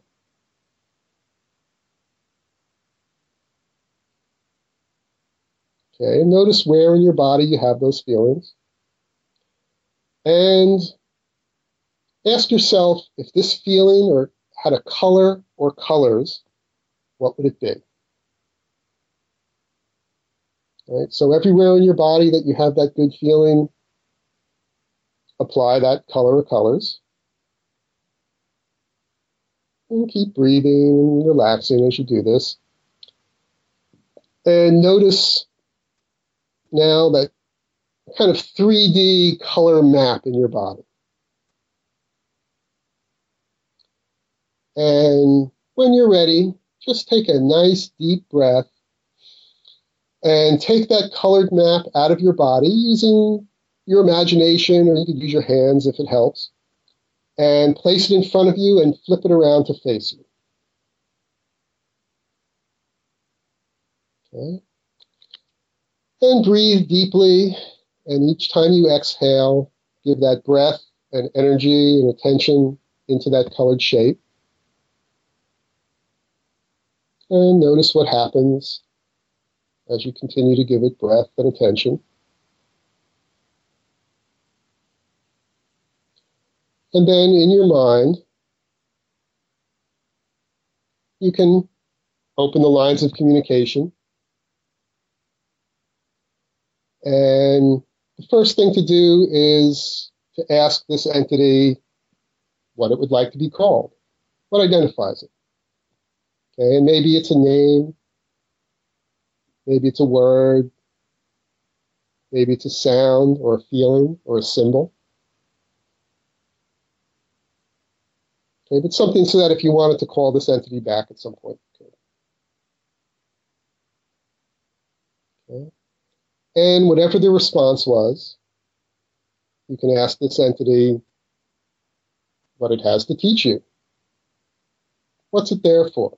Okay, and notice where in your body you have those feelings. And ask yourself, if this feeling or had a color or colors, what would it be? All right, so everywhere in your body that you have that good feeling, apply that color or colors. And keep breathing and relaxing as you do this. And notice now that kind of three D color map in your body. And when you're ready, just take a nice deep breath and take that colored map out of your body using your imagination, or you could use your hands if it helps, and place it in front of you and flip it around to face you. Okay. And breathe deeply, and each time you exhale, give that breath and energy and attention into that colored shape. And notice what happens as you continue to give it breath and attention. And then in your mind, you can open the lines of communication. And the first thing to do is to ask this entity what it would like to be called. What identifies it? Okay, and maybe it's a name, maybe it's a word, maybe it's a sound or a feeling or a symbol. Okay, but something so that if you wanted to call this entity back at some point, you could. Okay. And whatever the response was, you can ask this entity what it has to teach you. What's it there for?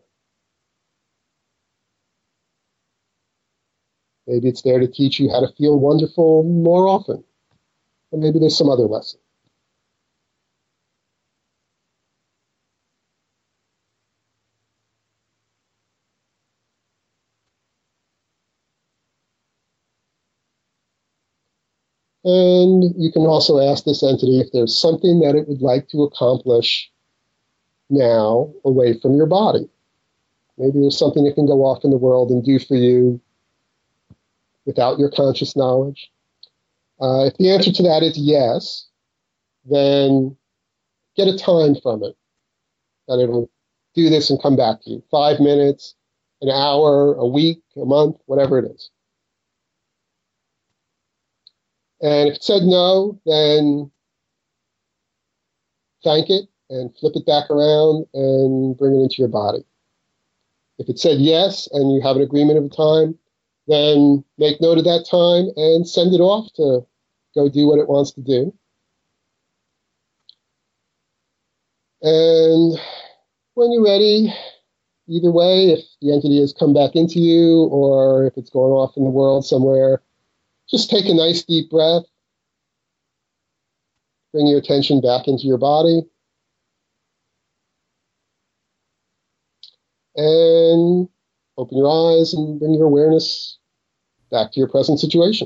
Maybe it's there to teach you how to feel wonderful more often. Or maybe there's some other lesson. And you can also ask this entity if there's something that it would like to accomplish now away from your body. Maybe there's something it can go off in the world and do for you without your conscious knowledge. Uh, if the answer to that is yes, then get a time from it, that it'll do this and come back to you. Five minutes, an hour, a week, a month, whatever it is. And if it said no, then thank it and flip it back around and bring it into your body. If it said yes and you have an agreement of a time, then make note of that time and send it off to go do what it wants to do. And when you're ready, either way, if the entity has come back into you or if it's going off in the world somewhere, just take a nice deep breath. Bring your attention back into your body. And open your eyes and bring your awareness back to your present situation.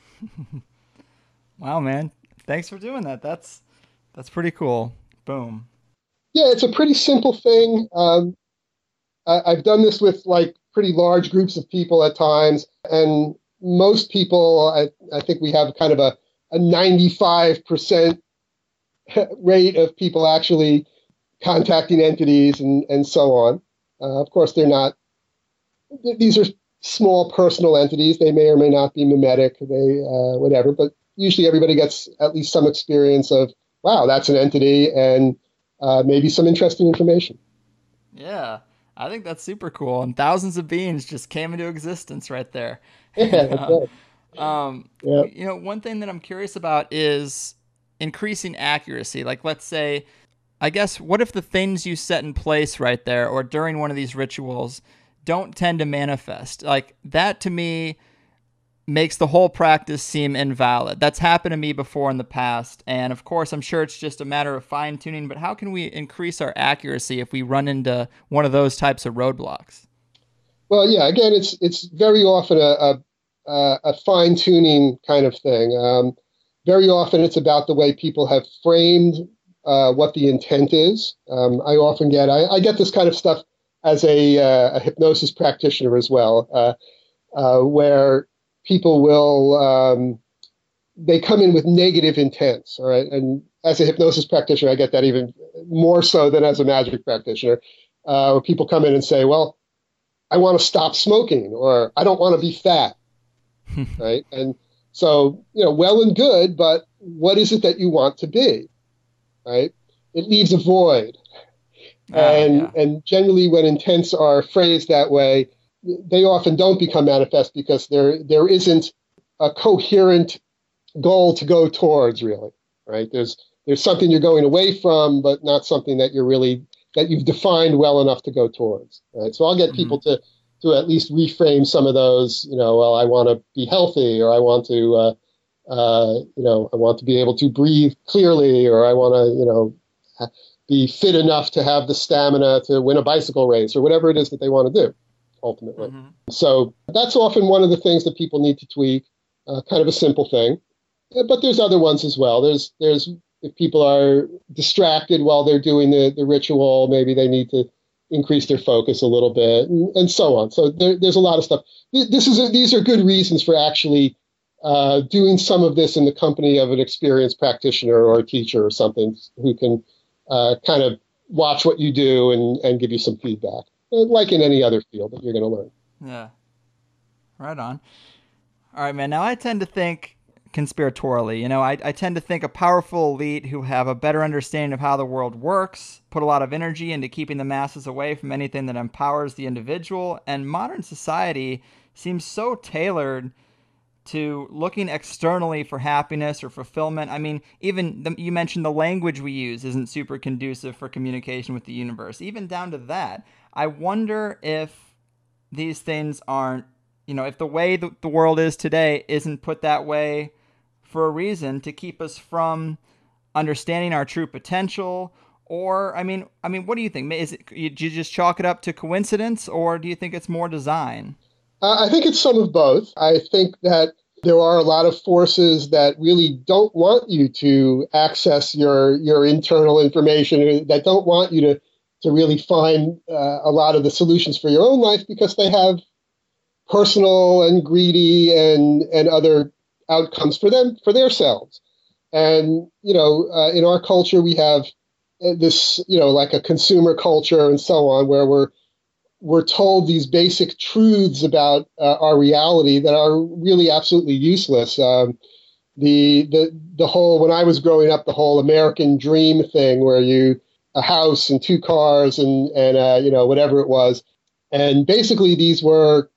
Wow, man. Thanks for doing that. That's that's pretty cool. Boom. Yeah, it's a pretty simple thing. Um, I, I've done this with like pretty large groups of people at times, and most people, I, I think we have kind of a, a ninety-five percent rate of people actually contacting entities and, and so on. Uh, of course, they're not, these are small personal entities. They may or may not be mimetic, they uh, whatever, but usually everybody gets at least some experience of, wow, that's an entity, and uh, maybe some interesting information. Yeah, I think that's super cool. And thousands of beings just came into existence right there. Yeah, that's right. Um, yeah. You know, one thing that I'm curious about is increasing accuracy. Like, let's say, I guess, what if the things you set in place right there or during one of these rituals don't tend to manifest? Like, that to me makes the whole practice seem invalid. That's happened to me before in the past. And of course, I'm sure it's just a matter of fine tuning, but how can we increase our accuracy if we run into one of those types of roadblocks? Well, yeah, again, it's it's very often a, a, a fine tuning kind of thing. Um, very often it's about the way people have framed uh, what the intent is. Um, I often get, I, I get this kind of stuff as a, uh, a hypnosis practitioner as well, uh, uh, where people will, um, they come in with negative intents, all right? And as a hypnosis practitioner, I get that even more so than as a magic practitioner, uh, where people come in and say, well, I want to stop smoking, or I don't want to be fat, right? And so, you know, well and good, but what is it that you want to be, right? It leaves a void. Uh, and yeah. and generally when intents are phrased that way, they often don't become manifest because there there isn't a coherent goal to go towards, really, right? There's there's something you're going away from, but not something that you're really that you've defined well enough to go towards, right? So I'll get mm-hmm. people to to at least reframe some of those, you know, well, I want to be healthy, or I want to, uh, uh, you know, I want to be able to breathe clearly, or I want to, you know, ha- be fit enough to have the stamina to win a bicycle race, or whatever it is that they want to do, ultimately. Mm-hmm. So that's often one of the things that people need to tweak, uh, kind of a simple thing. But there's other ones as well. There's, there's, if people are distracted while they're doing the, the ritual, maybe they need to increase their focus a little bit, and, and so on. So there, there's a lot of stuff. This is a, these are good reasons for actually uh, doing some of this in the company of an experienced practitioner or a teacher or something who can uh, kind of watch what you do and, and give you some feedback, like in any other field that you're going to learn. Yeah. Right on. All right, man. Now I tend to think conspiratorially. You know, I, I tend to think a powerful elite who have a better understanding of how the world works, put a lot of energy into keeping the masses away from anything that empowers the individual, and modern society seems so tailored to looking externally for happiness or fulfillment. I mean, even the, you mentioned the language we use isn't super conducive for communication with the universe. Even down to that, I wonder if these things aren't, you know, if the way the, the world is today isn't put that way for a reason to keep us from understanding our true potential. Or, I mean, I mean, what do you think? Is it, do you just chalk it up to coincidence, or do you think it's more design? Uh, I think it's some of both. I think that there are a lot of forces that really don't want you to access your your internal information, that don't want you to, to really find uh, a lot of the solutions for your own life, because they have personal and greedy and, and other outcomes for them, for themselves. And, you know, uh, in our culture, we have this, you know, like a consumer culture and so on, where we're, we're told these basic truths about uh, our reality that are really absolutely useless. Um, the, the, the whole, when I was growing up, the whole American dream thing, where you, a house and two cars and, and, uh, you know, whatever it was. And basically these were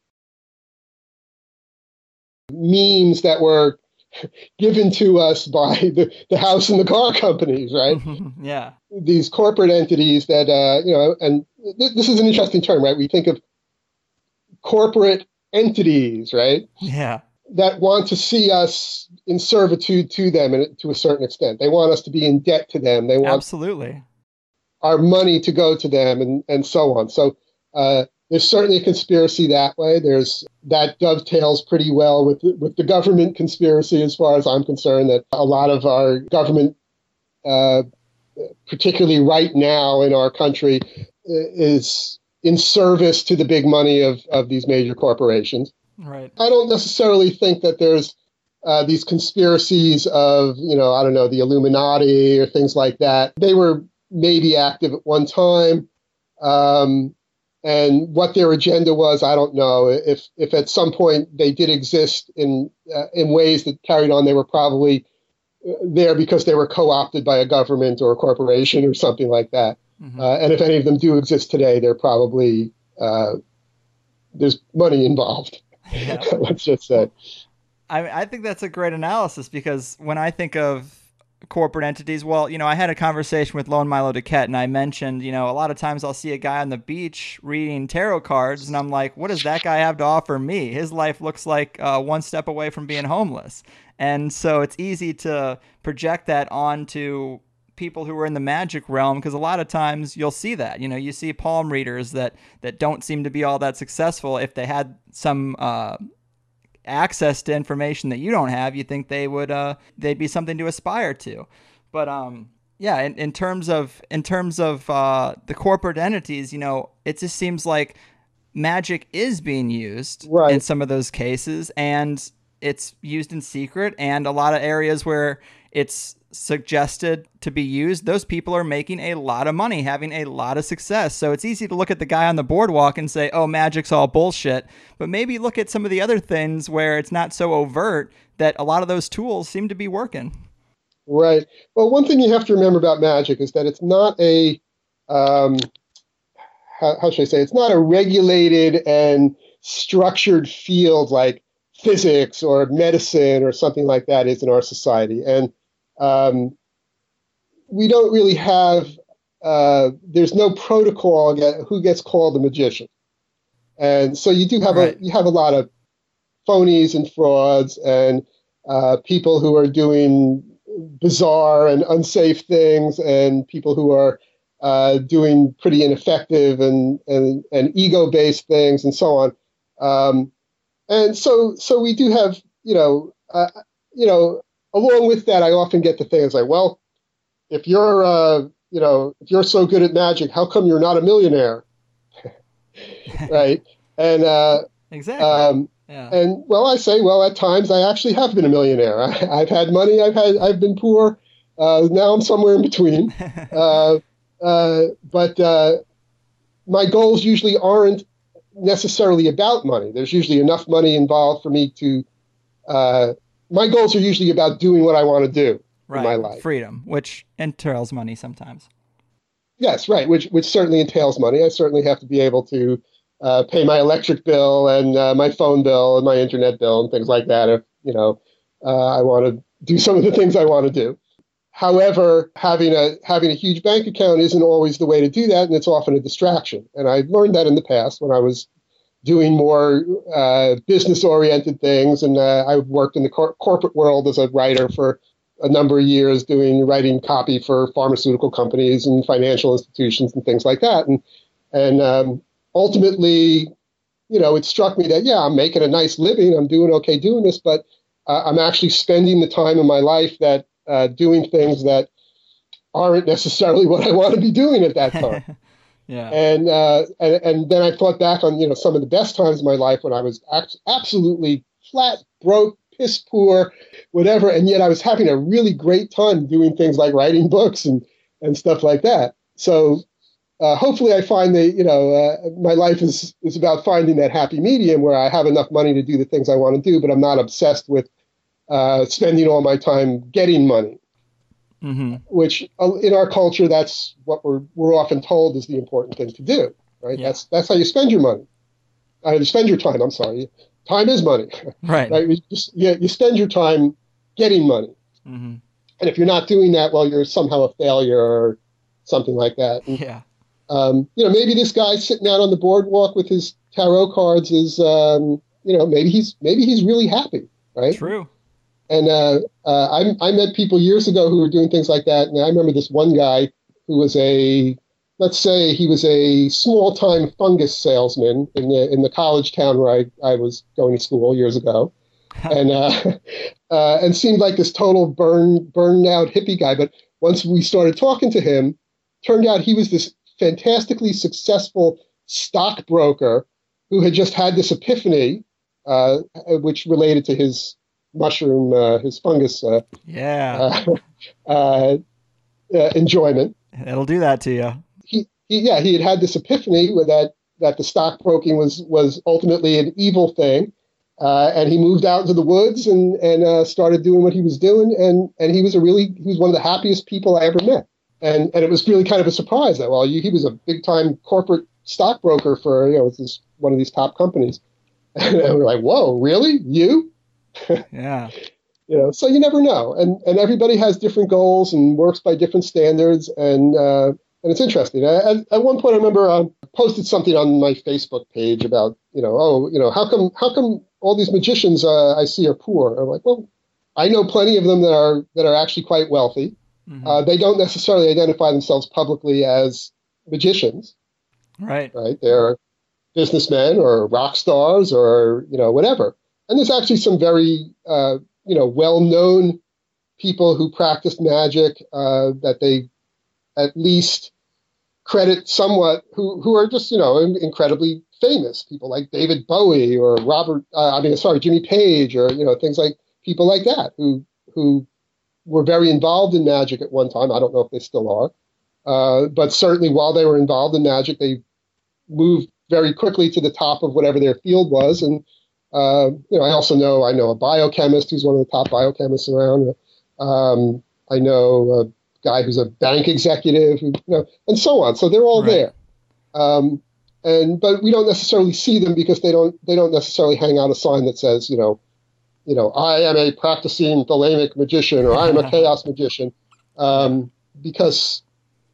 memes that were given to us by the, the house and the car companies, right? Yeah. These corporate entities that, uh, you know, and th- this is an interesting term, right? We think of corporate entities, right? Yeah. That want to see us in servitude to them, and to a certain extent. They want us to be in debt to them. They want absolutely our money to go to them, and, and so on. So, uh, there's certainly a conspiracy that way. There's that dovetails pretty well with the, with the government conspiracy, as far as I'm concerned, that a lot of our government, uh, particularly right now in our country, is in service to the big money of, of these major corporations. Right. I don't necessarily think that there's uh, these conspiracies of, you know, I don't know, the Illuminati or things like that. They were maybe active at one time. Um, And what their agenda was, I don't know. If if at some point they did exist in uh, in ways that carried on, they were probably there because they were co-opted by a government or a corporation or something like that. Mm-hmm. Uh, and if any of them do exist today, they're probably uh, there's money involved. Yeah. Let's just say. I I think that's a great analysis, because when I think of corporate entities. Well, you know, I had a conversation with Lone Milo DeQuette, and I mentioned, you know, a lot of times I'll see a guy on the beach reading tarot cards, and I'm like, what does that guy have to offer me? His life looks like uh, one step away from being homeless. And so it's easy to project that onto people who are in the magic realm, because a lot of times you'll see that, you know, you see palm readers that, that don't seem to be all that successful. If they had some, uh, access to information that you don't have, you think they would uh they'd be something to aspire to. But um yeah, in, in terms of in terms of uh the corporate entities, you know, it just seems like magic is being used right. in some of those cases, and it's used in secret, and a lot of areas where it's suggested to be used, those people are making a lot of money, having a lot of success. So it's easy to look at the guy on the boardwalk and say, oh, magic's all bullshit. But maybe look at some of the other things where it's not so overt, that a lot of those tools seem to be working. Right. Well, one thing you have to remember about magic is that it's not a, um, how, how should I say, it's not a regulated and structured field like physics or medicine or something like that is in our society. And Um, we don't really have, uh, there's no protocol get, who gets called a magician. And so you do have right. a, you have a lot of phonies and frauds and uh, people who are doing bizarre and unsafe things, and people who are uh, doing pretty ineffective and, and, and ego-based things and so on. Um, and so, so we do have, you know, uh, you know, along with that, I often get the things like, well, if you're, uh, you know, if you're so good at magic, how come you're not a millionaire? Right. And, uh, exactly. Um, yeah. And well, I say, well, at times I actually have been a millionaire. I, I've had money. I've had, I've been poor. Uh, now I'm somewhere in between. uh, uh, but, uh, my goals usually aren't necessarily about money. There's usually enough money involved for me to, uh, my goals are usually about doing what I want to do right. in my life. Freedom, which entails money sometimes. Yes, right, which which certainly entails money. I certainly have to be able to uh, pay my electric bill and uh, my phone bill and my internet bill and things like that if, you know, uh, I want to do some of the things I want to do. However, having a having a huge bank account isn't always the way to do that, and it's often a distraction. And I learned that in the past when I was doing more uh, business-oriented things. And uh, I've worked in the cor- corporate world as a writer for a number of years, doing writing copy for pharmaceutical companies and financial institutions and things like that. And and um, ultimately, you know, it struck me that, yeah, I'm making a nice living. I'm doing okay doing this, but uh, I'm actually spending the time in my life that uh, doing things that aren't necessarily what I want to be doing at that time. Yeah. And, uh, and and then I thought back on, you know, some of the best times of my life when I was act- absolutely flat, broke, piss poor, whatever. And yet I was having a really great time doing things like writing books and, and stuff like that. So uh, hopefully I find that, you know, uh, my life is, is about finding that happy medium where I have enough money to do the things I want to do, but I'm not obsessed with uh, spending all my time getting money. Mm-hmm. Which uh, in our culture, that's what we're we're often told is the important thing to do, right? Yeah. That's that's how you spend your money. Uh, you spend your time. I'm sorry, time is money, right? Right? You, just, you, you spend your time getting money, mm-hmm. and if you're not doing that, well, you're somehow a failure or something like that. And, yeah. Um, you know, maybe this guy sitting out on the boardwalk with his tarot cards is, um, you know, maybe he's maybe he's really happy, right? True. And uh, uh, I, I met people years ago who were doing things like that. And I remember this one guy who was a, let's say he was a small-time fungus salesman in the in the college town where I, I was going to school years ago. and uh, uh, and seemed like this total burn, burned out hippie guy. But once we started talking to him, turned out he was this fantastically successful stockbroker who had just had this epiphany, uh, which related to his mushroom, uh, his fungus uh, yeah. uh, uh, uh, enjoyment. It'll do that to you. He, he, yeah, he had had this epiphany with that that the stockbroking was was ultimately an evil thing, uh, and he moved out into the woods and and uh, started doing what he was doing, and and he was a really he was one of the happiest people I ever met, and and it was really kind of a surprise that well he was a big time corporate stockbroker for you know this one of these top companies, and we were like, whoa, really, you? Yeah. You know, so you never know, and and everybody has different goals and works by different standards, and uh, and it's interesting. I, at, at one point, I remember I posted something on my Facebook page about, you know, oh, you know, how come how come all these magicians uh, I see are poor? I'm like, well, I know plenty of them that are that are actually quite wealthy. Mm-hmm. Uh, they don't necessarily identify themselves publicly as magicians, right? Right? They're businessmen or rock stars or, you know, whatever. And there's actually some very uh, you know, well-known people who practiced magic uh, that they at least credit somewhat, who who are just, you know, incredibly famous. People like David Bowie or Robert, uh, I mean, sorry, Jimmy Page, or, you know, things like people like that who who were very involved in magic at one time. I don't know if they still are, uh, but certainly while they were involved in magic, they moved very quickly to the top of whatever their field was. And Uh, you know, I also know, I know a biochemist who's one of the top biochemists around. Um, I know a guy who's a bank executive, who, you know, and so on. So they're all right there. Um, and, but we don't necessarily see them because they don't, they don't necessarily hang out a sign that says, you know, you know, I am a practicing Thelemic magician, or I am a chaos magician, um, because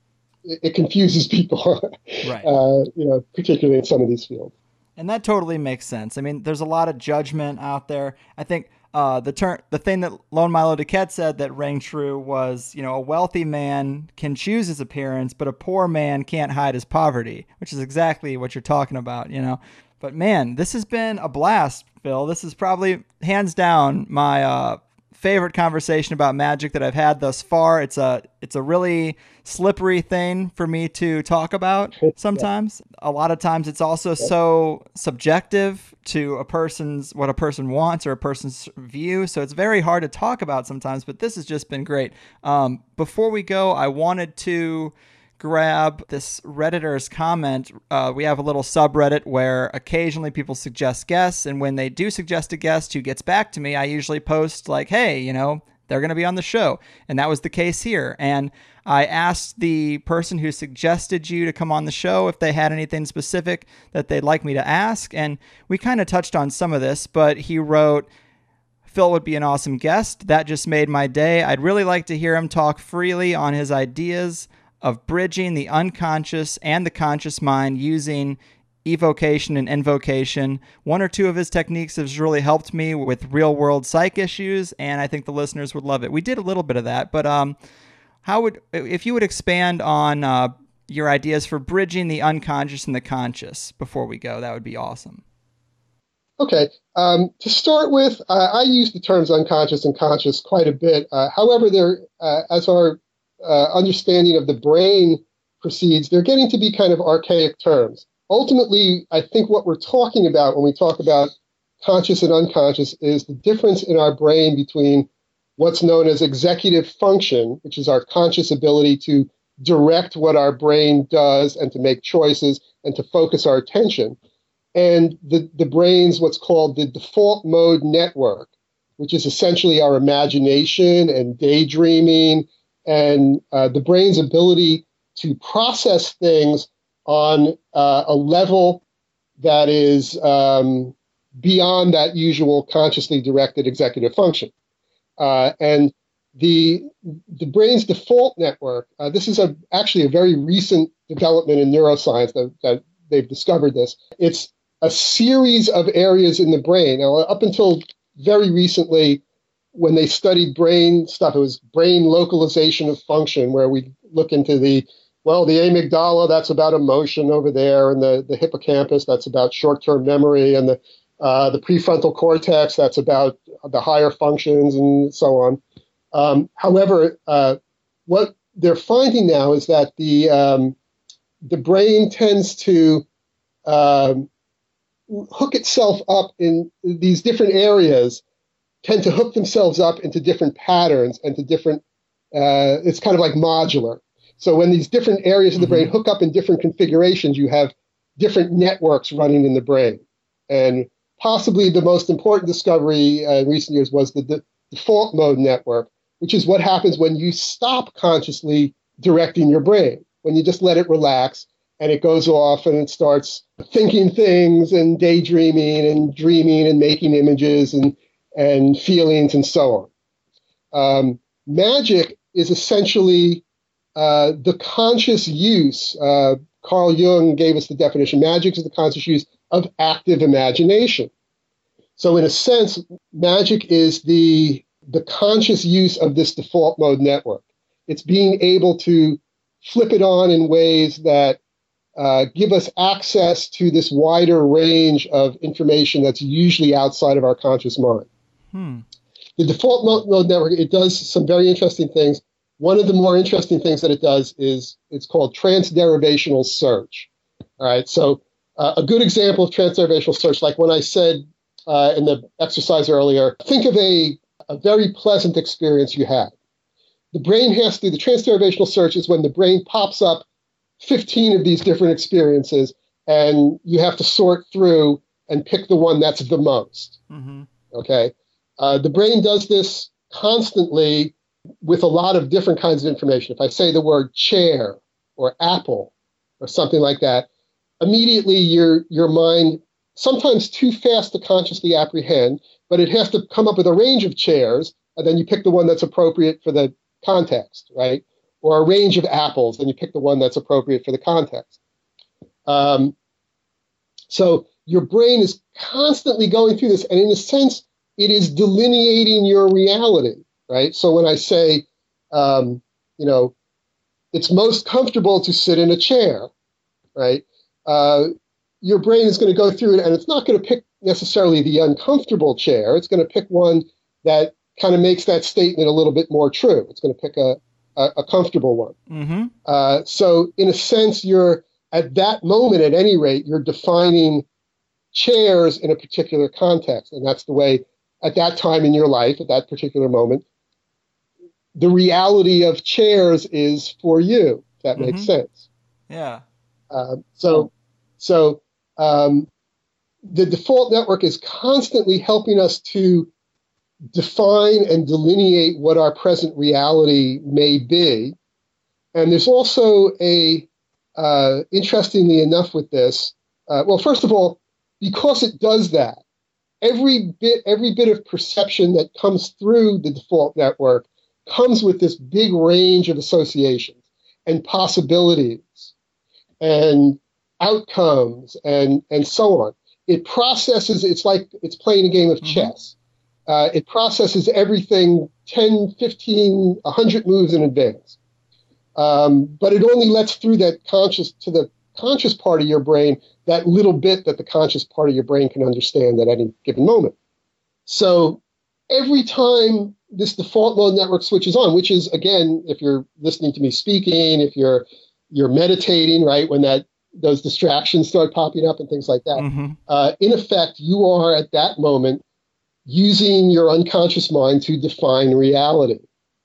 it, it confuses people, right. uh, you know, particularly in some of these fields. And that totally makes sense. I mean, there's a lot of judgment out there. I think uh, the ter- the thing that Lone Milo Duquette said that rang true was, you know, a wealthy man can choose his appearance, but a poor man can't hide his poverty, which is exactly what you're talking about, you know. But man, this has been a blast, Phil. This is probably hands down my uh, favorite conversation about magic that I've had thus far. It's a it's a really slippery thing for me to talk about sometimes. A lot of times it's also so subjective to a person's, what a person wants or a person's view. So it's very hard to talk about sometimes, but this has just been great. Um, before we go, I wanted to grab this Redditor's comment. Uh, we have a little subreddit where occasionally people suggest guests, and when they do suggest a guest who gets back to me, I usually post like, hey, you know, they're going to be on the show. And that was the case here. And I asked the person who suggested you to come on the show if they had anything specific that they'd like me to ask. And we kind of touched on some of this, but he wrote, Phil would be an awesome guest. That just made my day. I'd really like to hear him talk freely on his ideas of bridging the unconscious and the conscious mind using evocation and invocation. One or two of his techniques has really helped me with real-world psych issues, and I think the listeners would love it. We did a little bit of that, but um, how would if you would expand on uh, your ideas for bridging the unconscious and the conscious before we go, that would be awesome. Okay. Um, to start with, uh, I use the terms unconscious and conscious quite a bit. Uh, however, they're, uh, as our uh, understanding of the brain proceeds, they're getting to be kind of archaic terms. Ultimately, I think what we're talking about when we talk about conscious and unconscious is the difference in our brain between what's known as executive function, which is our conscious ability to direct what our brain does and to make choices and to focus our attention, and the, the brain's what's called the default mode network, which is essentially our imagination and daydreaming and uh, the brain's ability to process things on uh, a level that is um, beyond that usual consciously directed executive function. Uh, and the the brain's default network, uh, this is a, actually a very recent development in neuroscience that, that they've discovered this. It's a series of areas in the brain. Now, up until very recently, when they studied brain stuff, it was brain localization of function, where we look into the Well, the amygdala, that's about emotion over there, and the, the hippocampus, that's about short-term memory, and the uh, the prefrontal cortex, that's about the higher functions, and so on. Um, however, uh, what they're finding now is that the um, the brain tends to um, hook itself up in these different areas, tend to hook themselves up into different patterns and to different. Uh, it's kind of like modular. So when these different areas of the brain hook up in different configurations, you have different networks running in the brain. And possibly the most important discovery uh, in recent years was the de- default mode network, which is what happens when you stop consciously directing your brain, when you just let it relax and it goes off and it starts thinking things and daydreaming and dreaming and making images and, and feelings and so on. Um, magic is essentially uh, the conscious use. Uh, Carl Jung gave us the definition. Magic is the conscious use of active imagination. So in a sense, magic is the, the conscious use of this default mode network. It's being able to flip it on in ways that uh, give us access to this wider range of information that's usually outside of our conscious mind. Hmm. The default mode, mode network, it does some very interesting things. One of the more interesting things that it does is it's called transderivational search. All right, so uh, a good example of transderivational search, like when I said uh, in the exercise earlier, think of a, a very pleasant experience you had. The brain has to, the transderivational search is when the brain pops up fifteen of these different experiences, and you have to sort through and pick the one that's the most. Mm-hmm. Okay? Uh, the brain does this constantly with a lot of different kinds of information. If I say the word chair or apple or something like that, immediately your your mind, sometimes too fast to consciously apprehend, but it has to come up with a range of chairs, and then you pick the one that's appropriate for the context, right? Or a range of apples, and you pick the one that's appropriate for the context. Um, so your brain is constantly going through this, and in a sense, it is delineating your reality, right? So when I say, um, you know, it's most comfortable to sit in a chair, right? Uh, your brain is going to go through it, and it's not going to pick necessarily the uncomfortable chair. It's going to pick one that kind of makes that statement a little bit more true. It's going to pick a, a, a comfortable one. Mm-hmm. Uh, so in a sense, you're, at that moment, at any rate, you're defining chairs in a particular context, and that's the way, at that time in your life, at that particular moment, the reality of chairs is for you, if that mm-hmm. makes sense. Yeah. Uh, so so um, the default network is constantly helping us to define and delineate what our present reality may be. And there's also a, uh, interestingly enough with this, uh, well, first of all, because it does that, every bit, every bit of perception that comes through the default network comes with this big range of associations and possibilities and outcomes and, and so on. It processes, it's like it's playing a game of mm-hmm. chess. Uh, it processes everything ten, fifteen, one hundred moves in advance. Um, but it only lets through that conscious, to the conscious part of your brain, that little bit that the conscious part of your brain can understand at any given moment. So every time this default mode network switches on, which is, again, if you're listening to me speaking, if you're you're meditating, right, when that those distractions start popping up and things like that, mm-hmm. uh, in effect, you are at that moment using your unconscious mind to define reality.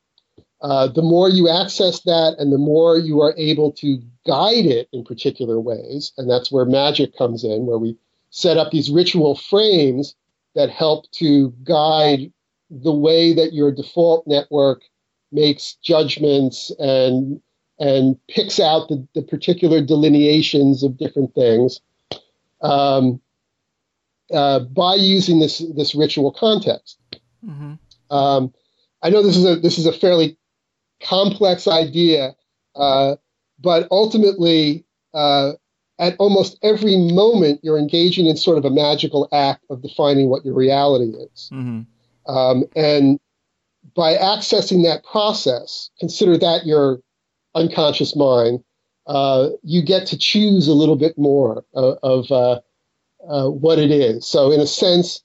Uh, the more you access that and the more you are able to guide it in particular ways, and that's where magic comes in, where we set up these ritual frames that help to guide the way that your default network makes judgments and and picks out the, the particular delineations of different things um, uh, by using this this ritual context. Mm-hmm. Um, I know this is a this is a fairly complex idea, uh, but ultimately, uh, at almost every moment, you're engaging in sort of a magical act of defining what your reality is. Mm-hmm. Um, and by accessing that process, consider that your unconscious mind, uh, you get to choose a little bit more of, of uh, uh, what it is. So in a sense,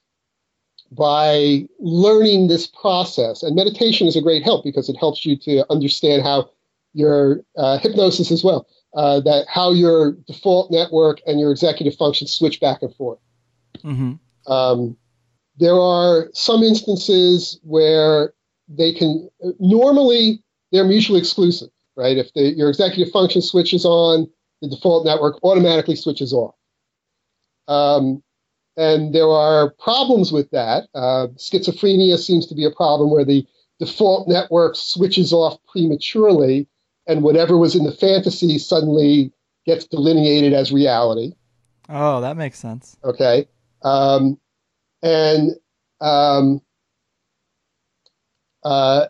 by learning this process, and meditation is a great help because it helps you to understand how your uh, hypnosis as well, uh, that how your default network and your executive function switch back and forth. Mm-hmm. Um, there are some instances where they can, normally they're mutually exclusive, right? If the, your executive function switches on, the default network automatically switches off. Um, and there are problems with that. Uh, schizophrenia seems to be a problem where the default network switches off prematurely, and whatever was in the fantasy suddenly gets delineated as reality. Oh, that makes sense. Okay. Um, and um, Uh,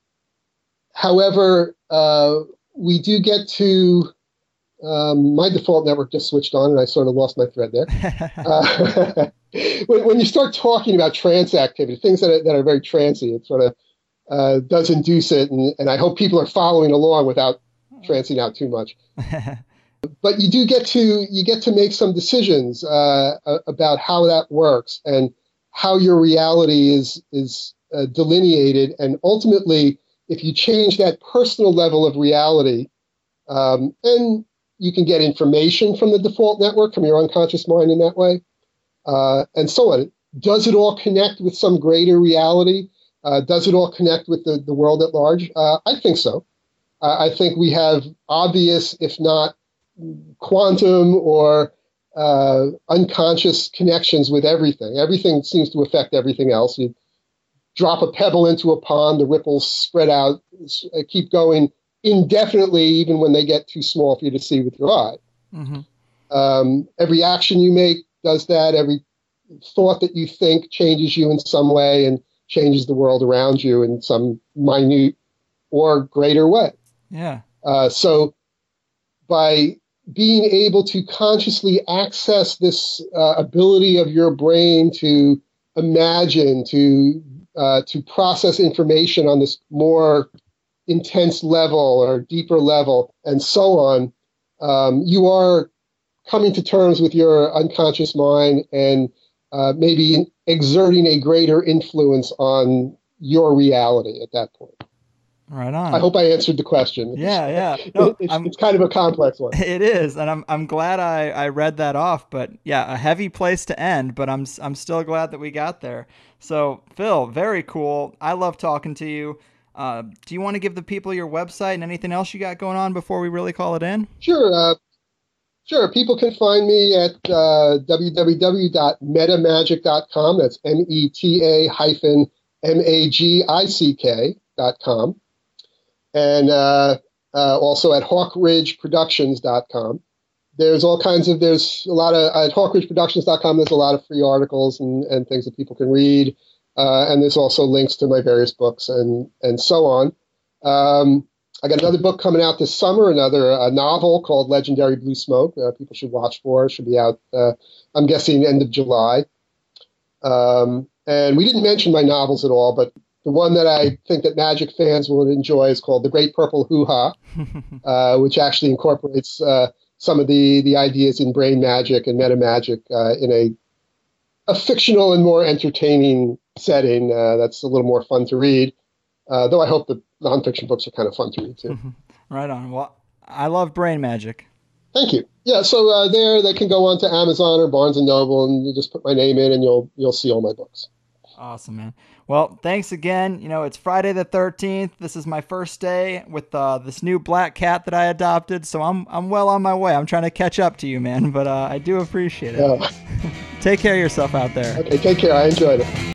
however, uh, we do get to um, my default network just switched on, and I sort of lost my thread there. uh, when, when you start talking about trance activity, things that are, that are very trancy, it sort of uh, does induce it, and, and I hope people are following along without trancing out too much. But you do get to you get to make some decisions uh, about how that works and how your reality is is uh, delineated, and ultimately, if you change that personal level of reality, um, and you can get information from the default network, from your unconscious mind in that way, uh, and so on. Does it all connect with some greater reality? Uh, does it all connect with the, the world at large? Uh, I think so. Uh, I think we have obvious, if not quantum or uh, unconscious connections with everything. Everything seems to affect everything else. You drop a pebble into a pond, the ripples spread out, keep going indefinitely, even when they get too small for you to see with your eye. Mm-hmm. Um, every action you make does that. Every thought that you think changes you in some way and changes the world around you in some minute or greater way. Yeah. Uh, so by being able to consciously access this uh, ability of your brain to imagine, to uh, to process information on this more intense level or deeper level, and so on, um, you are coming to terms with your unconscious mind and uh, maybe exerting a greater influence on your reality at that point. Right on. I hope I answered the question. Yeah, yeah. No, it's, it's kind of a complex one. It is, and I'm I'm glad I, I read that off. But yeah, a heavy place to end. But I'm I'm still glad that we got there. So Phil, very cool. I love talking to you. Uh, do you want to give the people your website and anything else you got going on before we really call it in? Sure. Uh, sure. People can find me at uh, w w w dot metamagic dot com. That's M E T A hyphen M A G I C K dot com. And uh, uh, also at hawk ridge productions dot com. There's all kinds of, there's a lot of, at hawk ridge productions dot com, there's a lot of free articles and, and things that people can read. Uh, and there's also links to my various books and, and so on. Um, I got another book coming out this summer, another a novel called Legendary Blue Smoke. Uh, people should watch for. It should be out, uh, I'm guessing, end of July. Um, and we didn't mention my novels at all, but the one that I think that Magic fans will enjoy is called The Great Purple Hoo-Ha, uh, which actually incorporates uh, some of the, the ideas in brain magic and meta magic uh, in a a fictional and more entertaining setting uh, that's a little more fun to read, uh, though I hope the nonfiction books are kind of fun to read too. Right on. Well, I love brain magic. Thank you. Yeah, so uh, there they can go on to Amazon or Barnes and Noble, and you just put my name in, and you'll you'll see all my books. Awesome, man. Well, thanks again. You know, it's Friday the thirteenth. This is my first day with uh, this new black cat that I adopted, so I'm I'm well on my way. I'm trying to catch up to you, man, but uh, I do appreciate it. Yeah. Take care of yourself out there. Okay, take care. I enjoyed it.